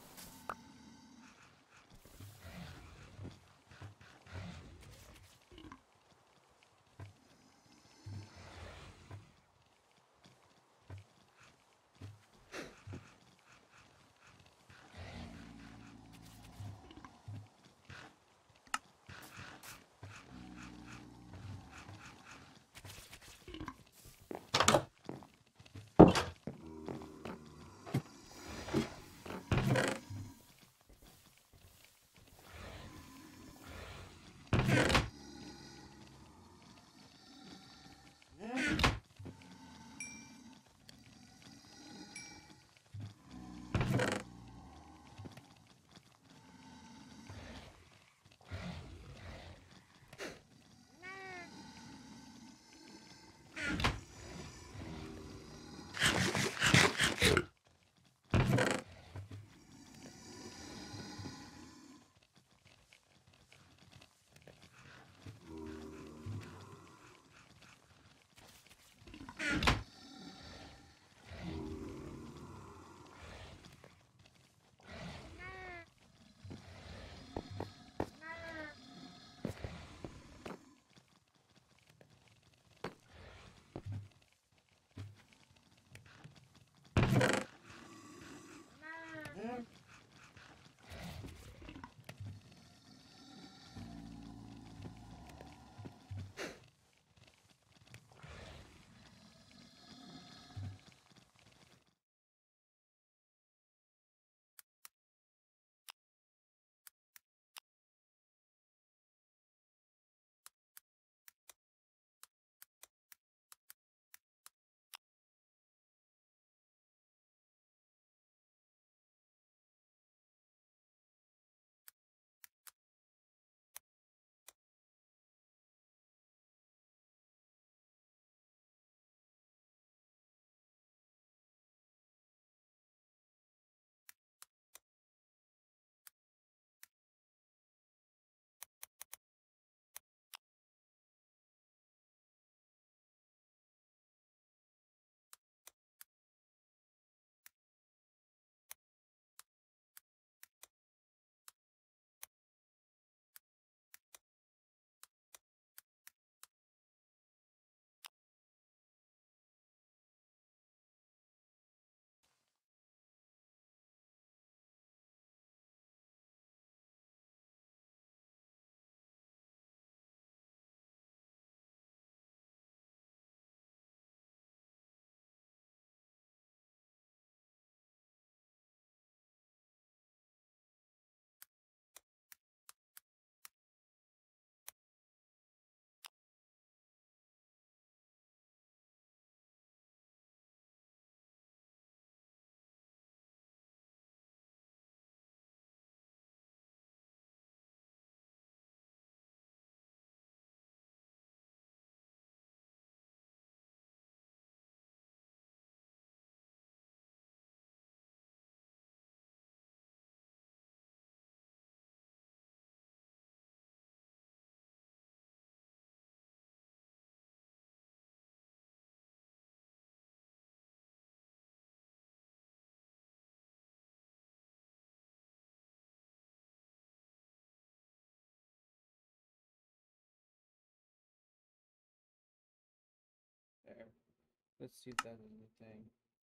S1: Let's see if that is anything.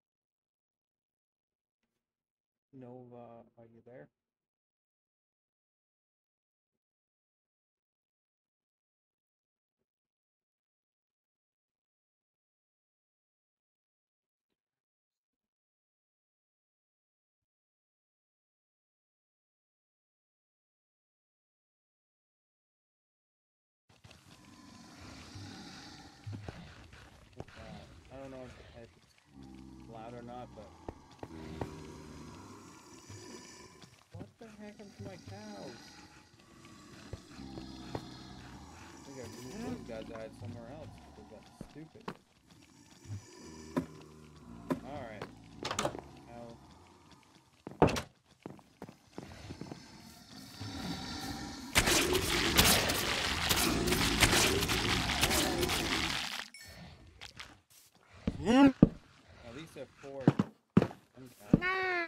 S1: Nova, are you there? Uh, I don't know if, if it's loud or not, but what the heck happened to my cows? I think I moved those guys out somewhere else because that's stupid. Alright. Cow. At least at four. Okay.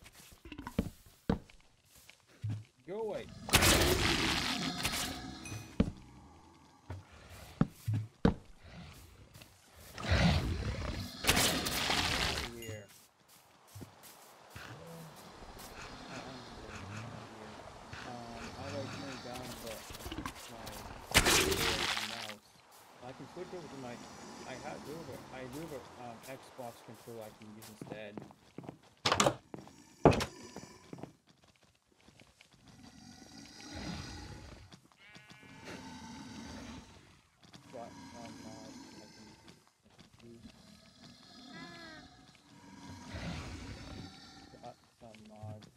S1: Go away. Here. Um, how do I turn down the my mouse? I can switch over to my. I have do have a, I do have a um, Xbox controller I can use instead. But um, uh, I can use. Got some mod.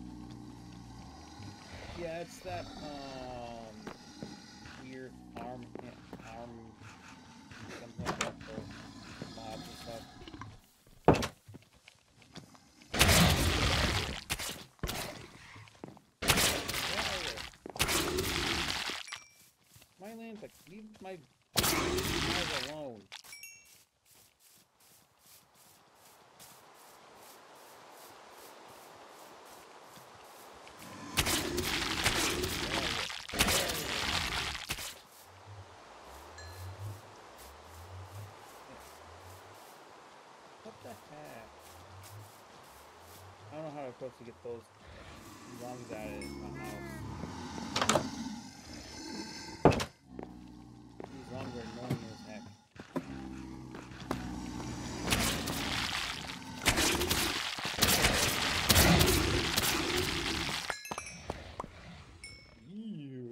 S1: Yeah, it's that um weird arm arm something like that for mods and stuff. My land's like, leave my guys alone. What the heck? I don't know how I'm supposed to get those lungs out of my house. These lungs are annoying as heck. Ew.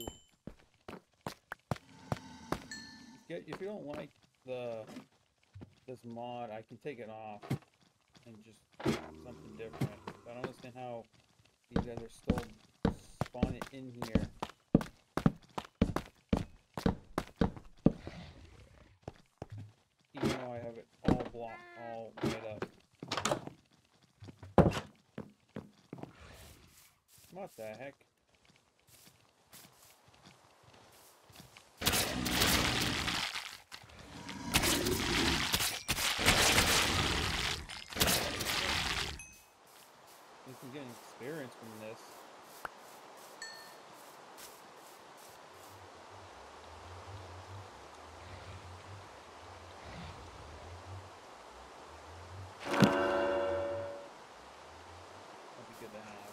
S1: Get, if you don't like the this mod, I can take it off and just do something different. But I don't understand how these guys are still spawning in here. Even though I have it all blocked, all lit up. What the heck? You can get experience from this. That'd be good to have.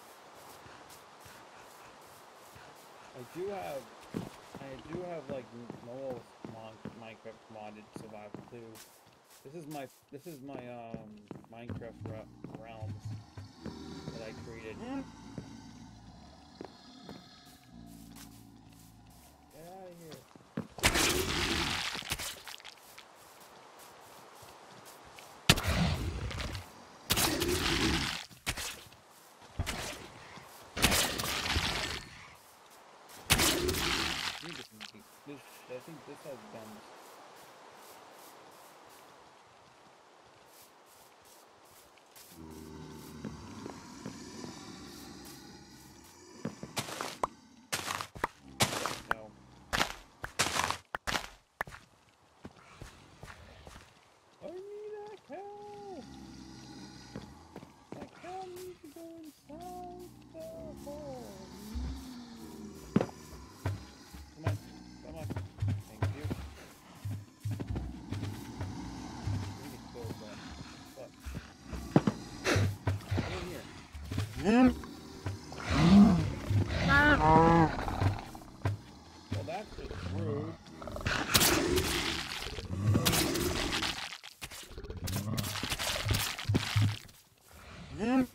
S1: I do have, I do have like Noel's Minecraft modded survival too. This is my, this is my um Minecraft realms that I created. Get out of here. This, I think this has guns. No. I need a cow! My cow needs to go inside the hole. Come on, come on. Thank you. Well, that's just rude. Ew.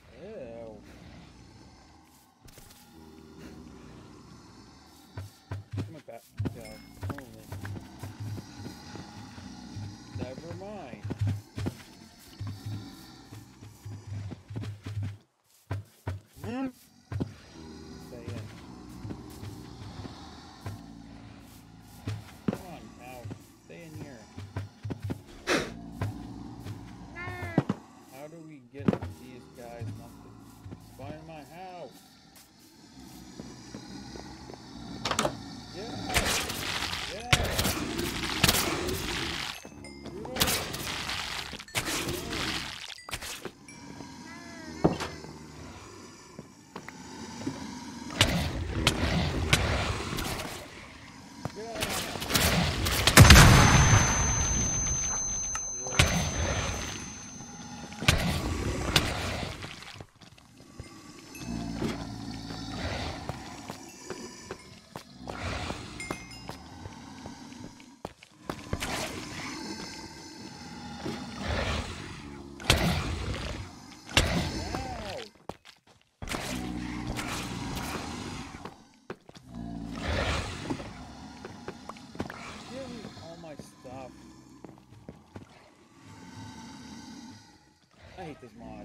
S1: Come on, Pat. Go. Only. Never mind. Stay in. Come on, now. Stay in here. How do we get these guys not to find my house? Yeah. Yeah. I hate this mod.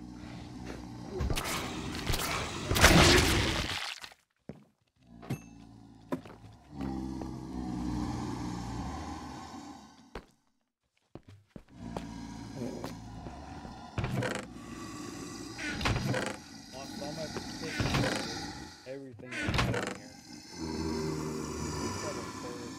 S1: Lost all my positions, everything that's in here. Trouble first.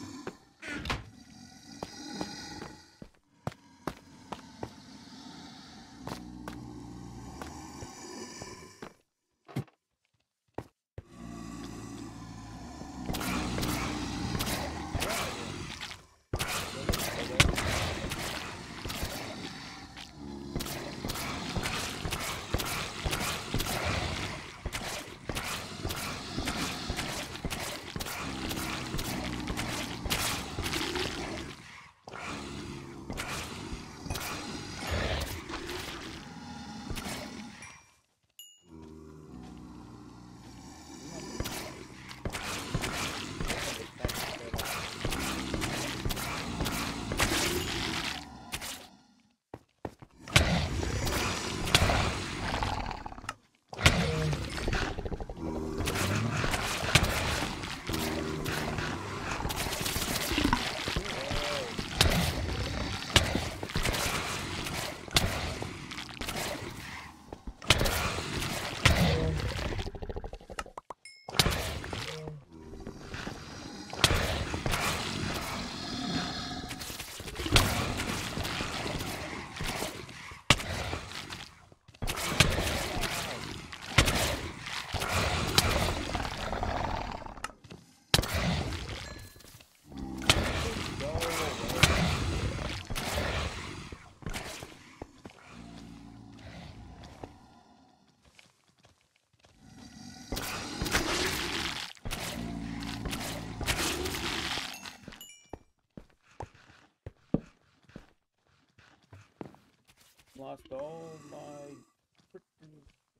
S1: Lost all my frickin'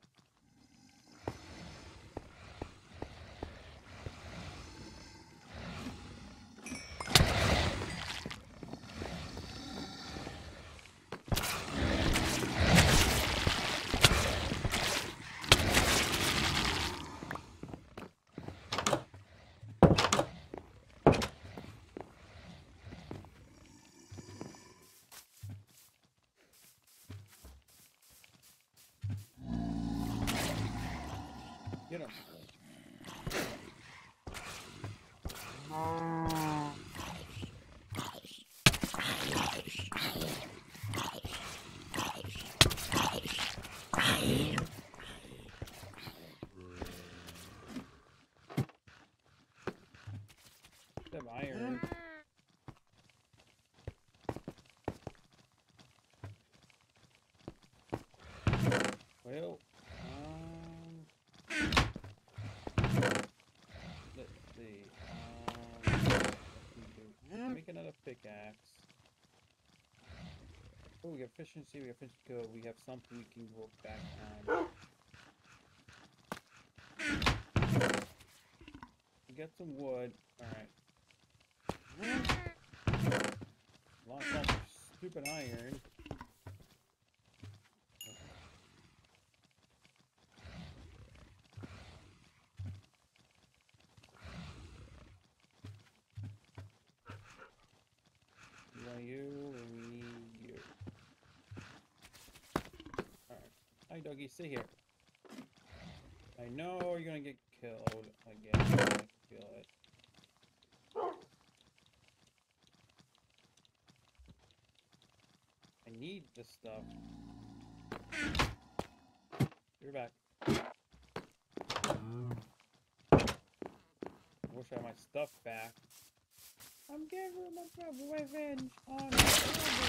S1: Get him. Them iron. Well, um pickaxe. Oh, we got efficiency, we got efficiency code, we have something we can work back on. We got some wood. Alright. Lost all the stupid iron. We want you, and we need you. Alright. Hi, doggy, stay here. I know you're gonna get killed again. I can feel it. I need this stuff. You're back. I wish I had my stuff back. I'm getting my revenge on my father.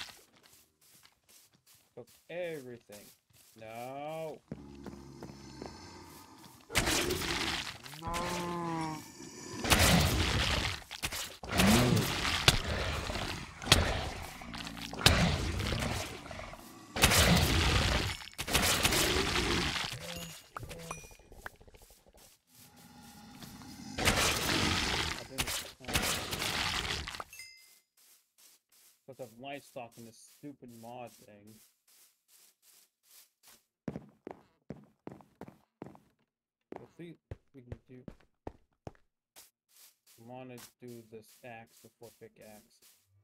S1: Took everything. No. No. Because of livestock in this stupid mod thing. Let's see if we can do. I want to do this axe before pickaxe.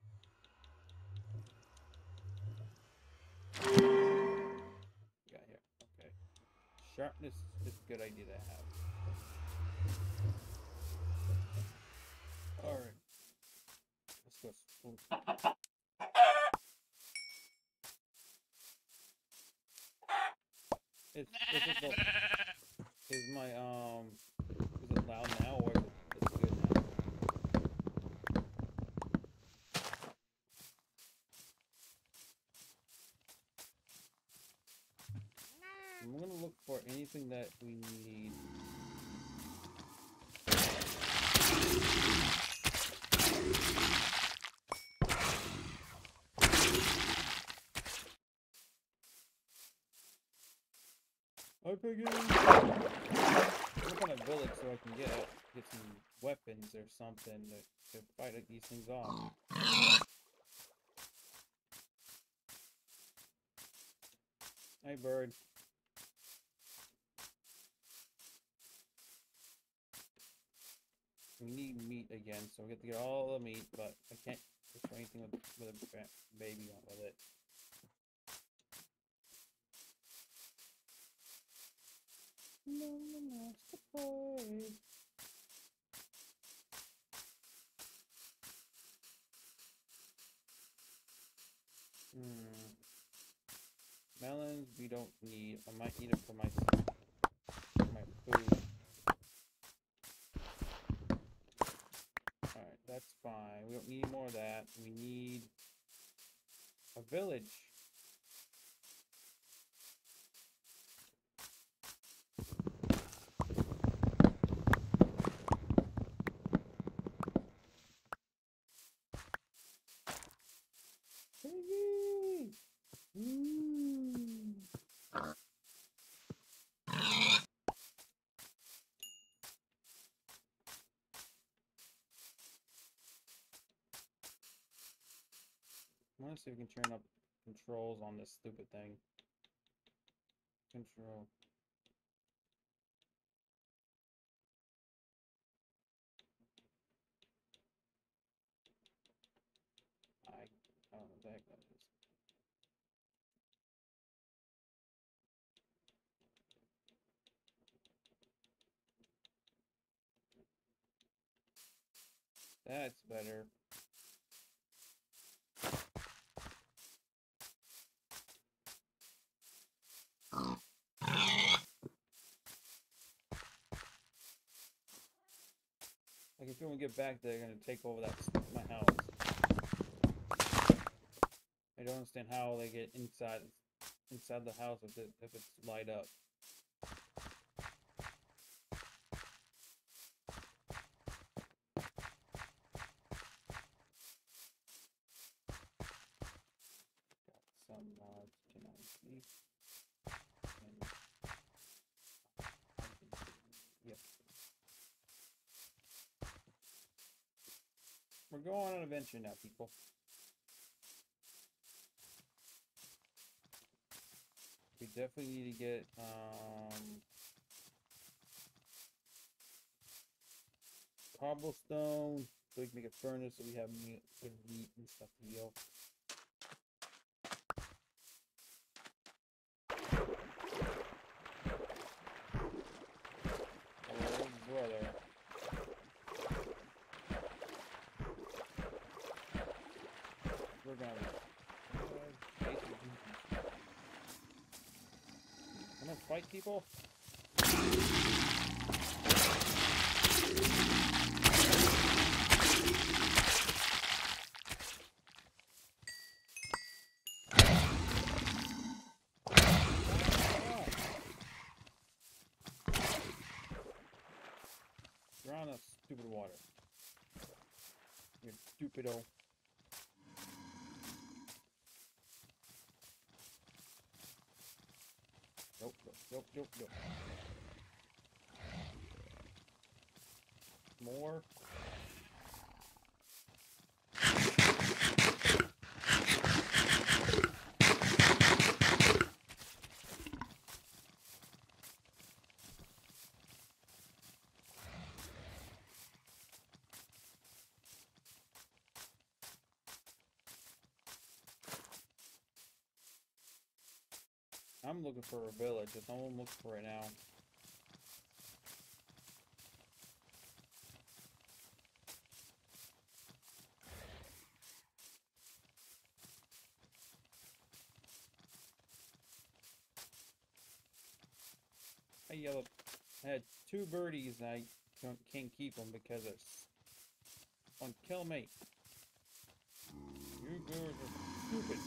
S1: Got here. Okay. Sharpness is a good idea to have. Alright. Let's go. Ooh. It's, it's just a, is my, um, is it loud now or is it it's good now? I'm gonna look for anything that we need. Hi, Piggy! Look on a village so I can get get some weapons or something to, to fight these things off. Hey, bird. We need meat again, so we have to get all the meat, but I can't destroy anything with, with a baby on with it. No, no, no, it's the boys. Hmm. Melons we don't need. I might need them for my for my food. Alright, that's fine. We don't need more of that. We need a village. Piggy! Mm. I want to see if we can turn up controls on this stupid thing. Control. I, I don't know what the heck that is. That's better. Like if you want to get back, they're gonna take over that my house. I don't understand how they get inside inside the house if it if it's light up. see. And I can see. Yep. We're going on an adventure now, people. We definitely need to get um cobblestone so we can make a furnace so we have meat, good meat and stuff to heal. Oh brother. We're gonna uh, I'm gonna fight people. You're on a stupid water. You're stupido. Nope, nope, nope, nope, nope. More. I'm looking for a village. If no one looks for it now. I yelled. I had two birdies and I can't keep them because it's on kill me. You birds are stupid.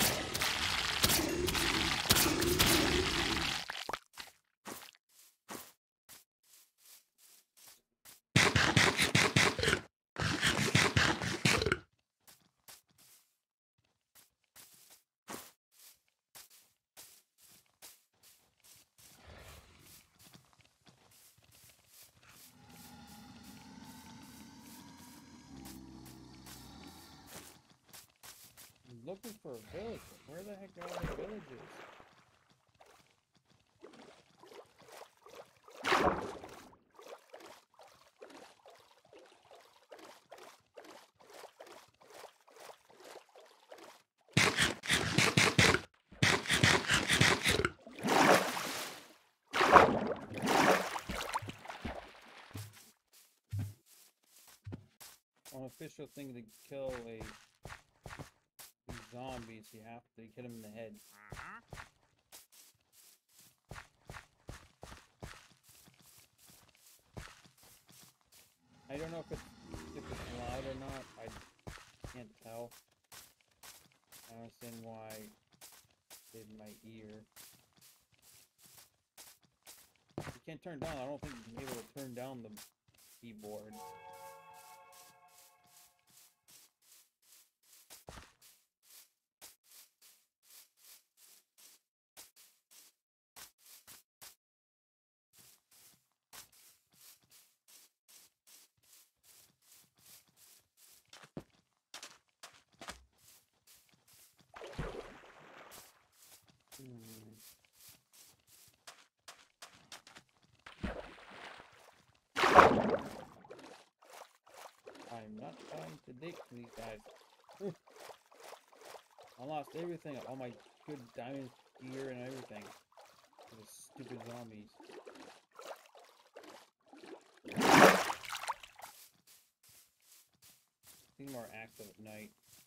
S1: I'm looking for a village. Where the heck are the villages? Unofficial thing to kill a zombies, you have to hit them in the head. I don't know if it's if it's loud or not. I can't tell. I don't understand why it's in my ear. You can't turn down. I don't think you can be able to turn down the keyboard. I'm not trying to dig these guys. I lost everything, all my good diamond gear and everything. For the stupid zombies. Seem more active at night.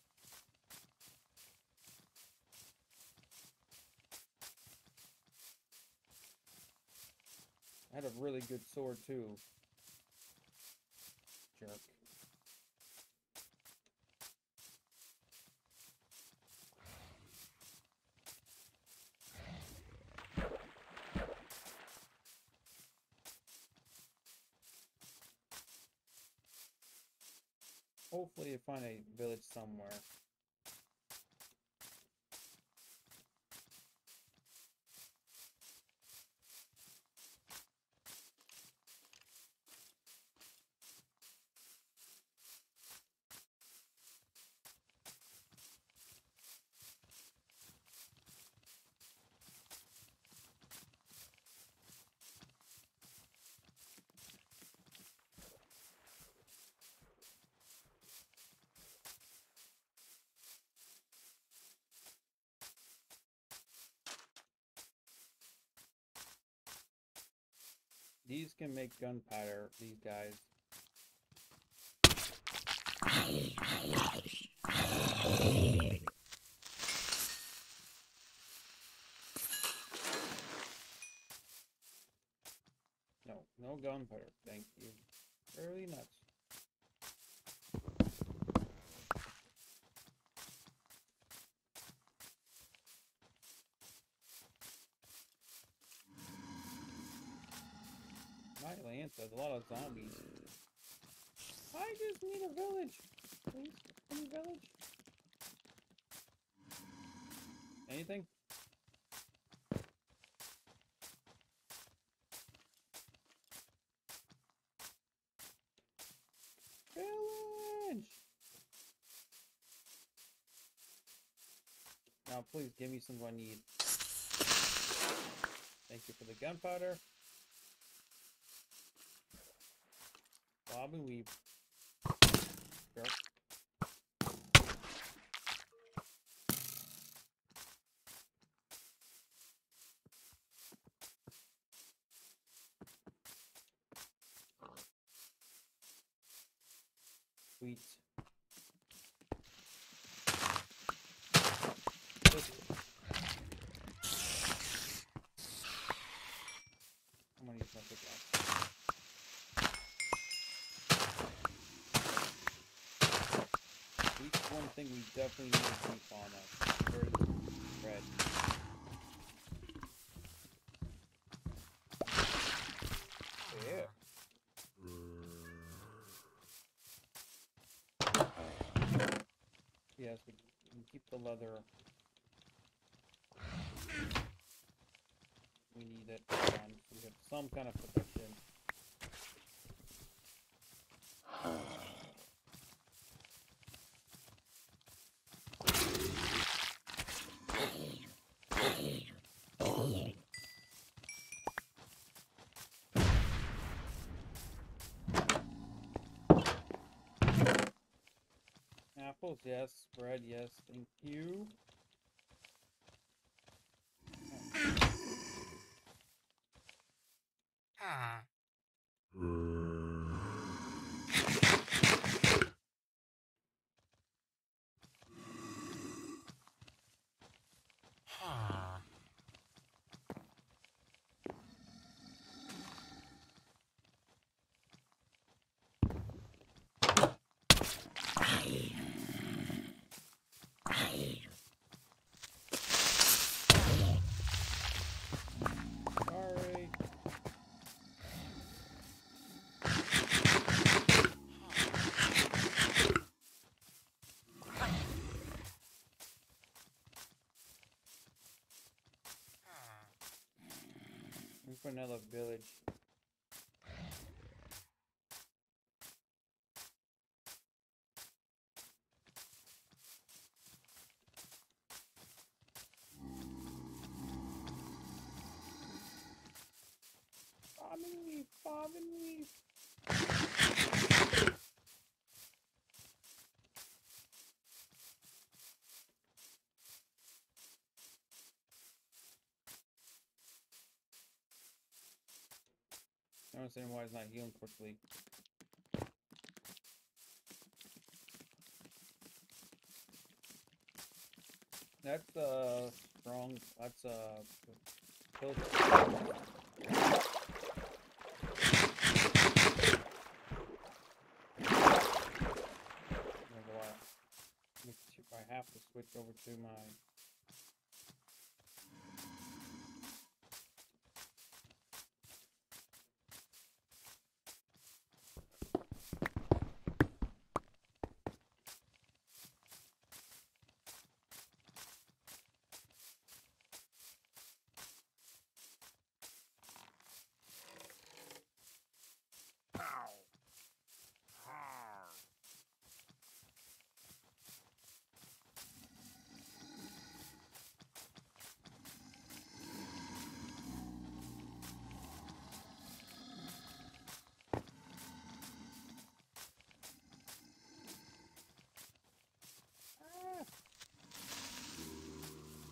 S1: I had a really good sword too. Jerk. Hopefully you find a village somewhere. These can make gunpowder, these guys. No, no gunpowder, thank you. Really nuts. My land, there's a lot of zombies. I just need a village. Please, any village? Anything? Village! Now, please give me some what I need. Thank you for the gunpowder. Bob and weave. Girl. Sweet. This. I'm gonna use my pickaxe. Each one thing we definitely need to keep on us. First, red. Yeah. Yes, we can keep the leather. We need it on, so we have some kind of protection. Apples, yes. Bread, yes. Thank you.
S4: Ah. Ah.
S1: Sorry. Look for another village. Bob and weave, bob and weave. I don't understand why it's not healing quickly. That's uh strong. That's uh. Close. I have to switch over to my.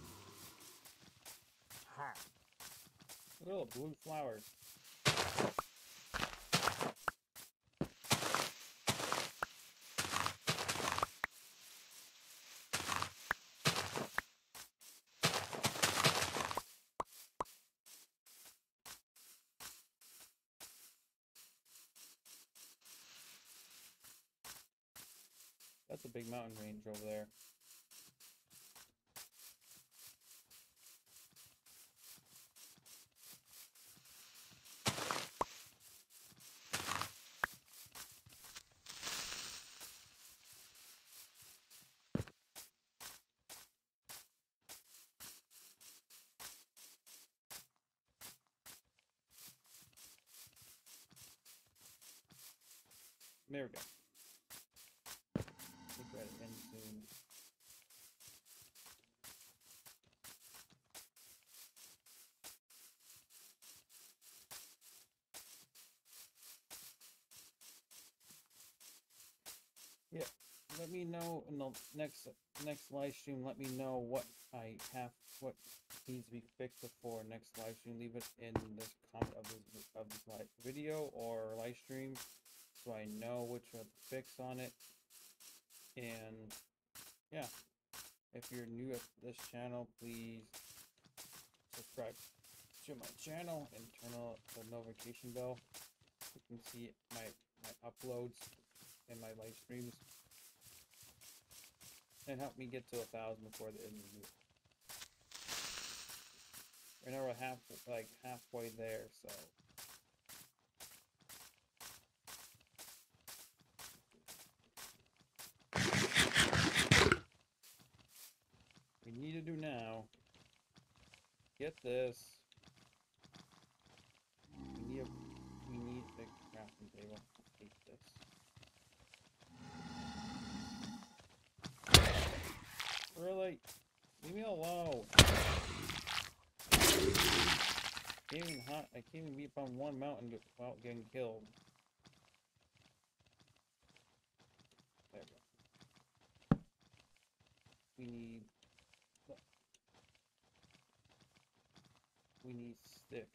S1: Little blue flowers. That's a big mountain range over there. There we go. I think we're at the end soon. Yeah, let me know in the next next live stream. Let me know what I have, what needs to be fixed before next live stream. Leave it in this comment of this of this live video or live stream, so I know which one to fix on it. And yeah, if you're new at this channel, please subscribe to my channel and turn on the notification bell. You can see my my uploads and my live streams, and help me get to a thousand before the end of the year. Right now we're half like halfway there, so we need to do now. Get this. We need a we need a big crafting table. Take this. Really? Leave me alone. Can't even hot. I can't even be up on one mountain without getting killed. There we go. We need. We need sticks.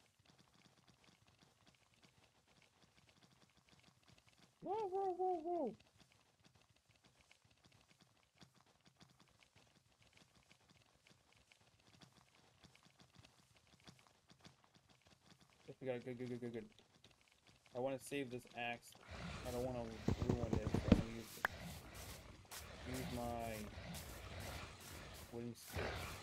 S1: Whoa, whoa, whoa, whoa! We got it. Good, good, good, good, good. I want to save this axe. I don't want to ruin it. So I'm gonna use it. Use my wooden stick.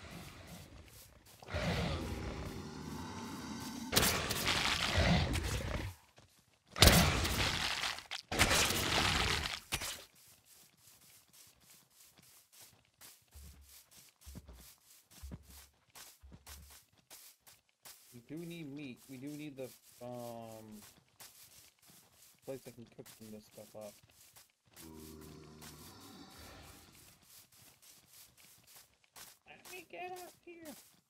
S1: We do need meat. We do need the um place I can cook some of this stuff up. Let me get up here.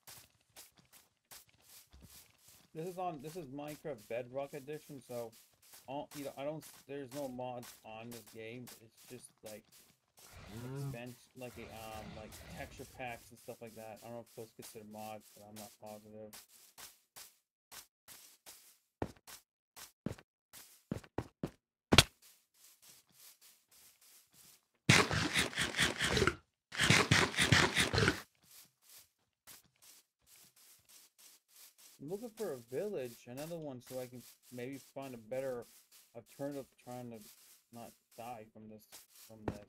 S1: This is on. This is Minecraft Bedrock edition, so all you know. I don't. There's no mods on this game. It's just like expansion, like a um, like texture packs and stuff like that. I don't know if those considered mods, but I'm not positive. I'm looking for a village, another one, so I can maybe find a better alternative trying to not die from this, from this.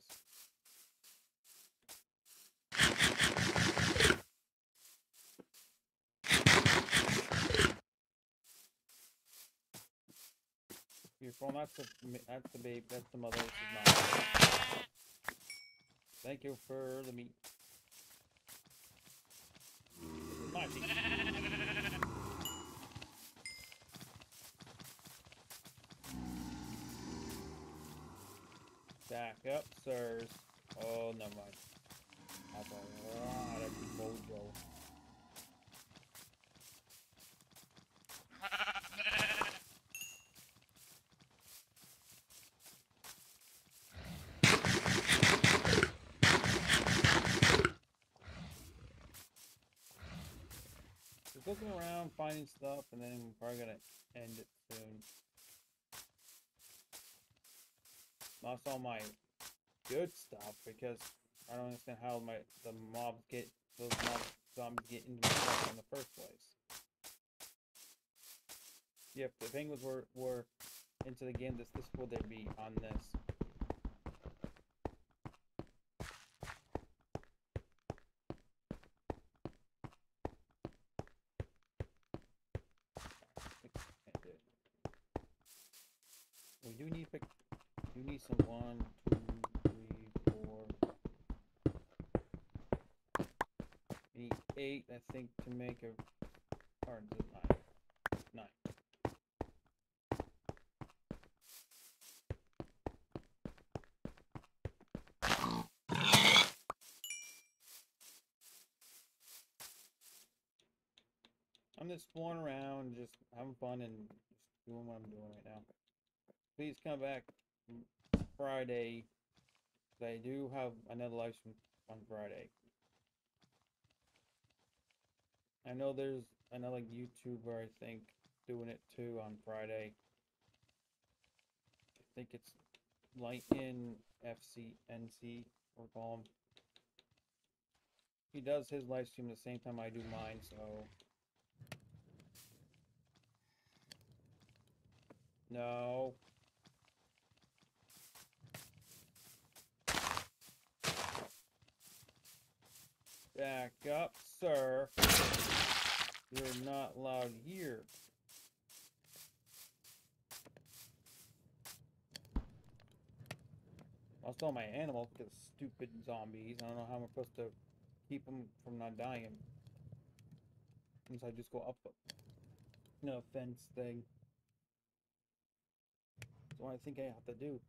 S1: Your phone, that's the, that's the babe, that's the mother, this is not. Thank you for the meat. This is my meat. Back up, sirs. Oh, never mind. That's a lot of mojo. Just looking around, finding stuff, and then we're probably gonna end it soon. Lost all my good stuff because I don't understand how my the mobs get those mob zombies get into my stuff in the first place. Yeah, if the penguins were were into the game, this this would they be on this? do need pick. You need some one, two, three, four. You need eight, I think, to make a. Or is it nine? Nine. I'm just exploring around, just having fun and just doing what I'm doing right now. Please come back Friday. I do have another live stream on Friday. I know there's another YouTuber, I think, doing it too on Friday. I think it's Lightning F C N C, or call him. He does his live stream at the same time I do mine, so. No. Back up, sir. You're not allowed here. I'll sell my animals because stupid zombies. I don't know how I'm supposed to keep them from not dying. Unless I just go up a you know, fence thing. That's what I think I have to do.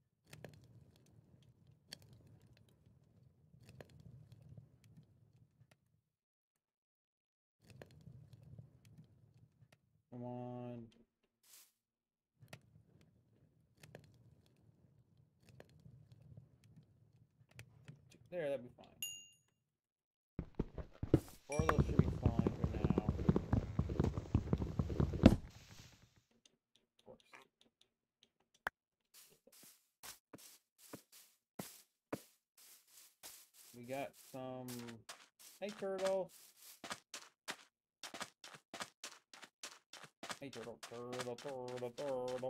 S1: Come on. There, that'd be fine. Four of those should be fine for now. Of course. We got some. Hey, turtle. Hey, turtle, turtle, turtle, turtle.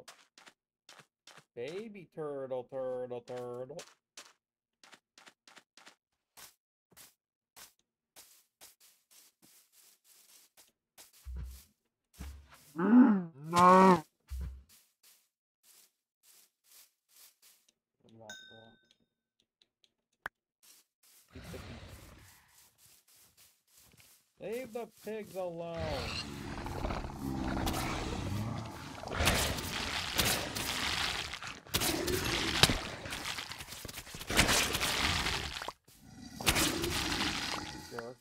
S1: Baby turtle, turtle, turtle.
S2: No.
S1: Leave the pigs alone. Jerk.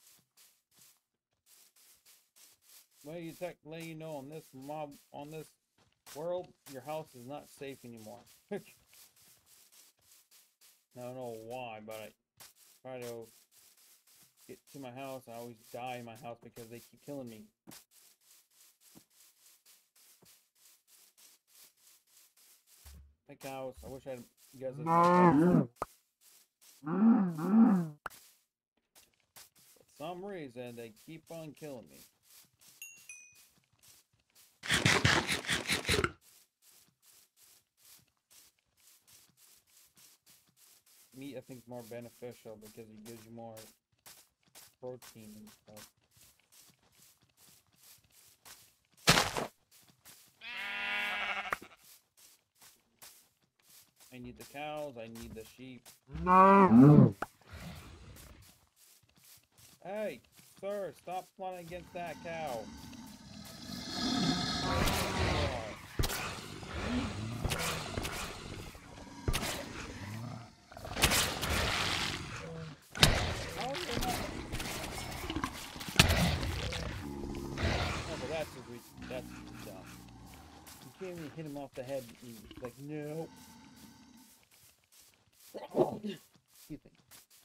S1: Well, you tech let you know on this mob on this world, your house is not safe anymore. I don't know why, but I try to get to my house. I always die in my house because they keep killing me. Hey cows, I wish I had you guys had
S2: No.
S1: For some reason they keep on killing me. Meat I think is more beneficial because it gives you more protein and stuff. I need the cows, I need the sheep.
S2: No.
S1: Hey, sir, stop plotting against that cow. How is it not? Oh, but that's just, that's just dumb. You can't even hit him off the head. He's like, no. Excuse me.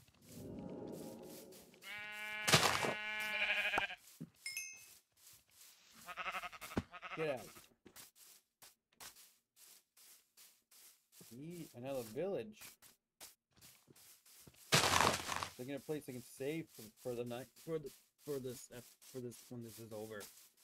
S1: Get out. Need another village. Looking at a place I can save for, for the night for the for this for this when this is over.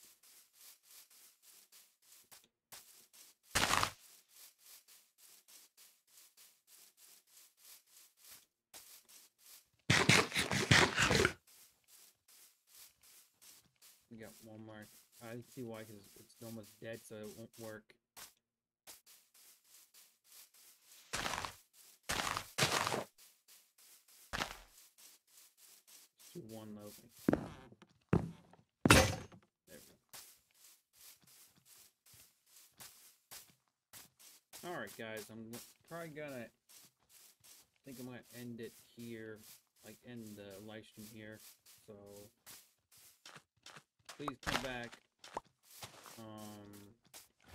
S1: We got one more. I see why, because it's almost dead, so it won't work. do one loading. There we go. Alright guys, I'm probably gonna I think I might end it here, like end the live stream here. So please come back. Um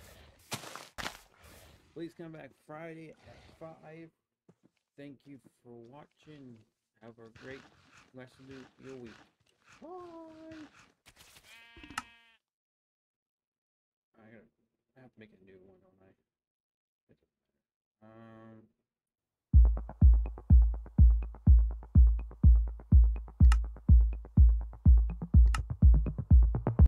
S1: please come back Friday at five. Thank you for watching. Have a great rest of your week. Bye. I gotta I have to make a new one, don't I?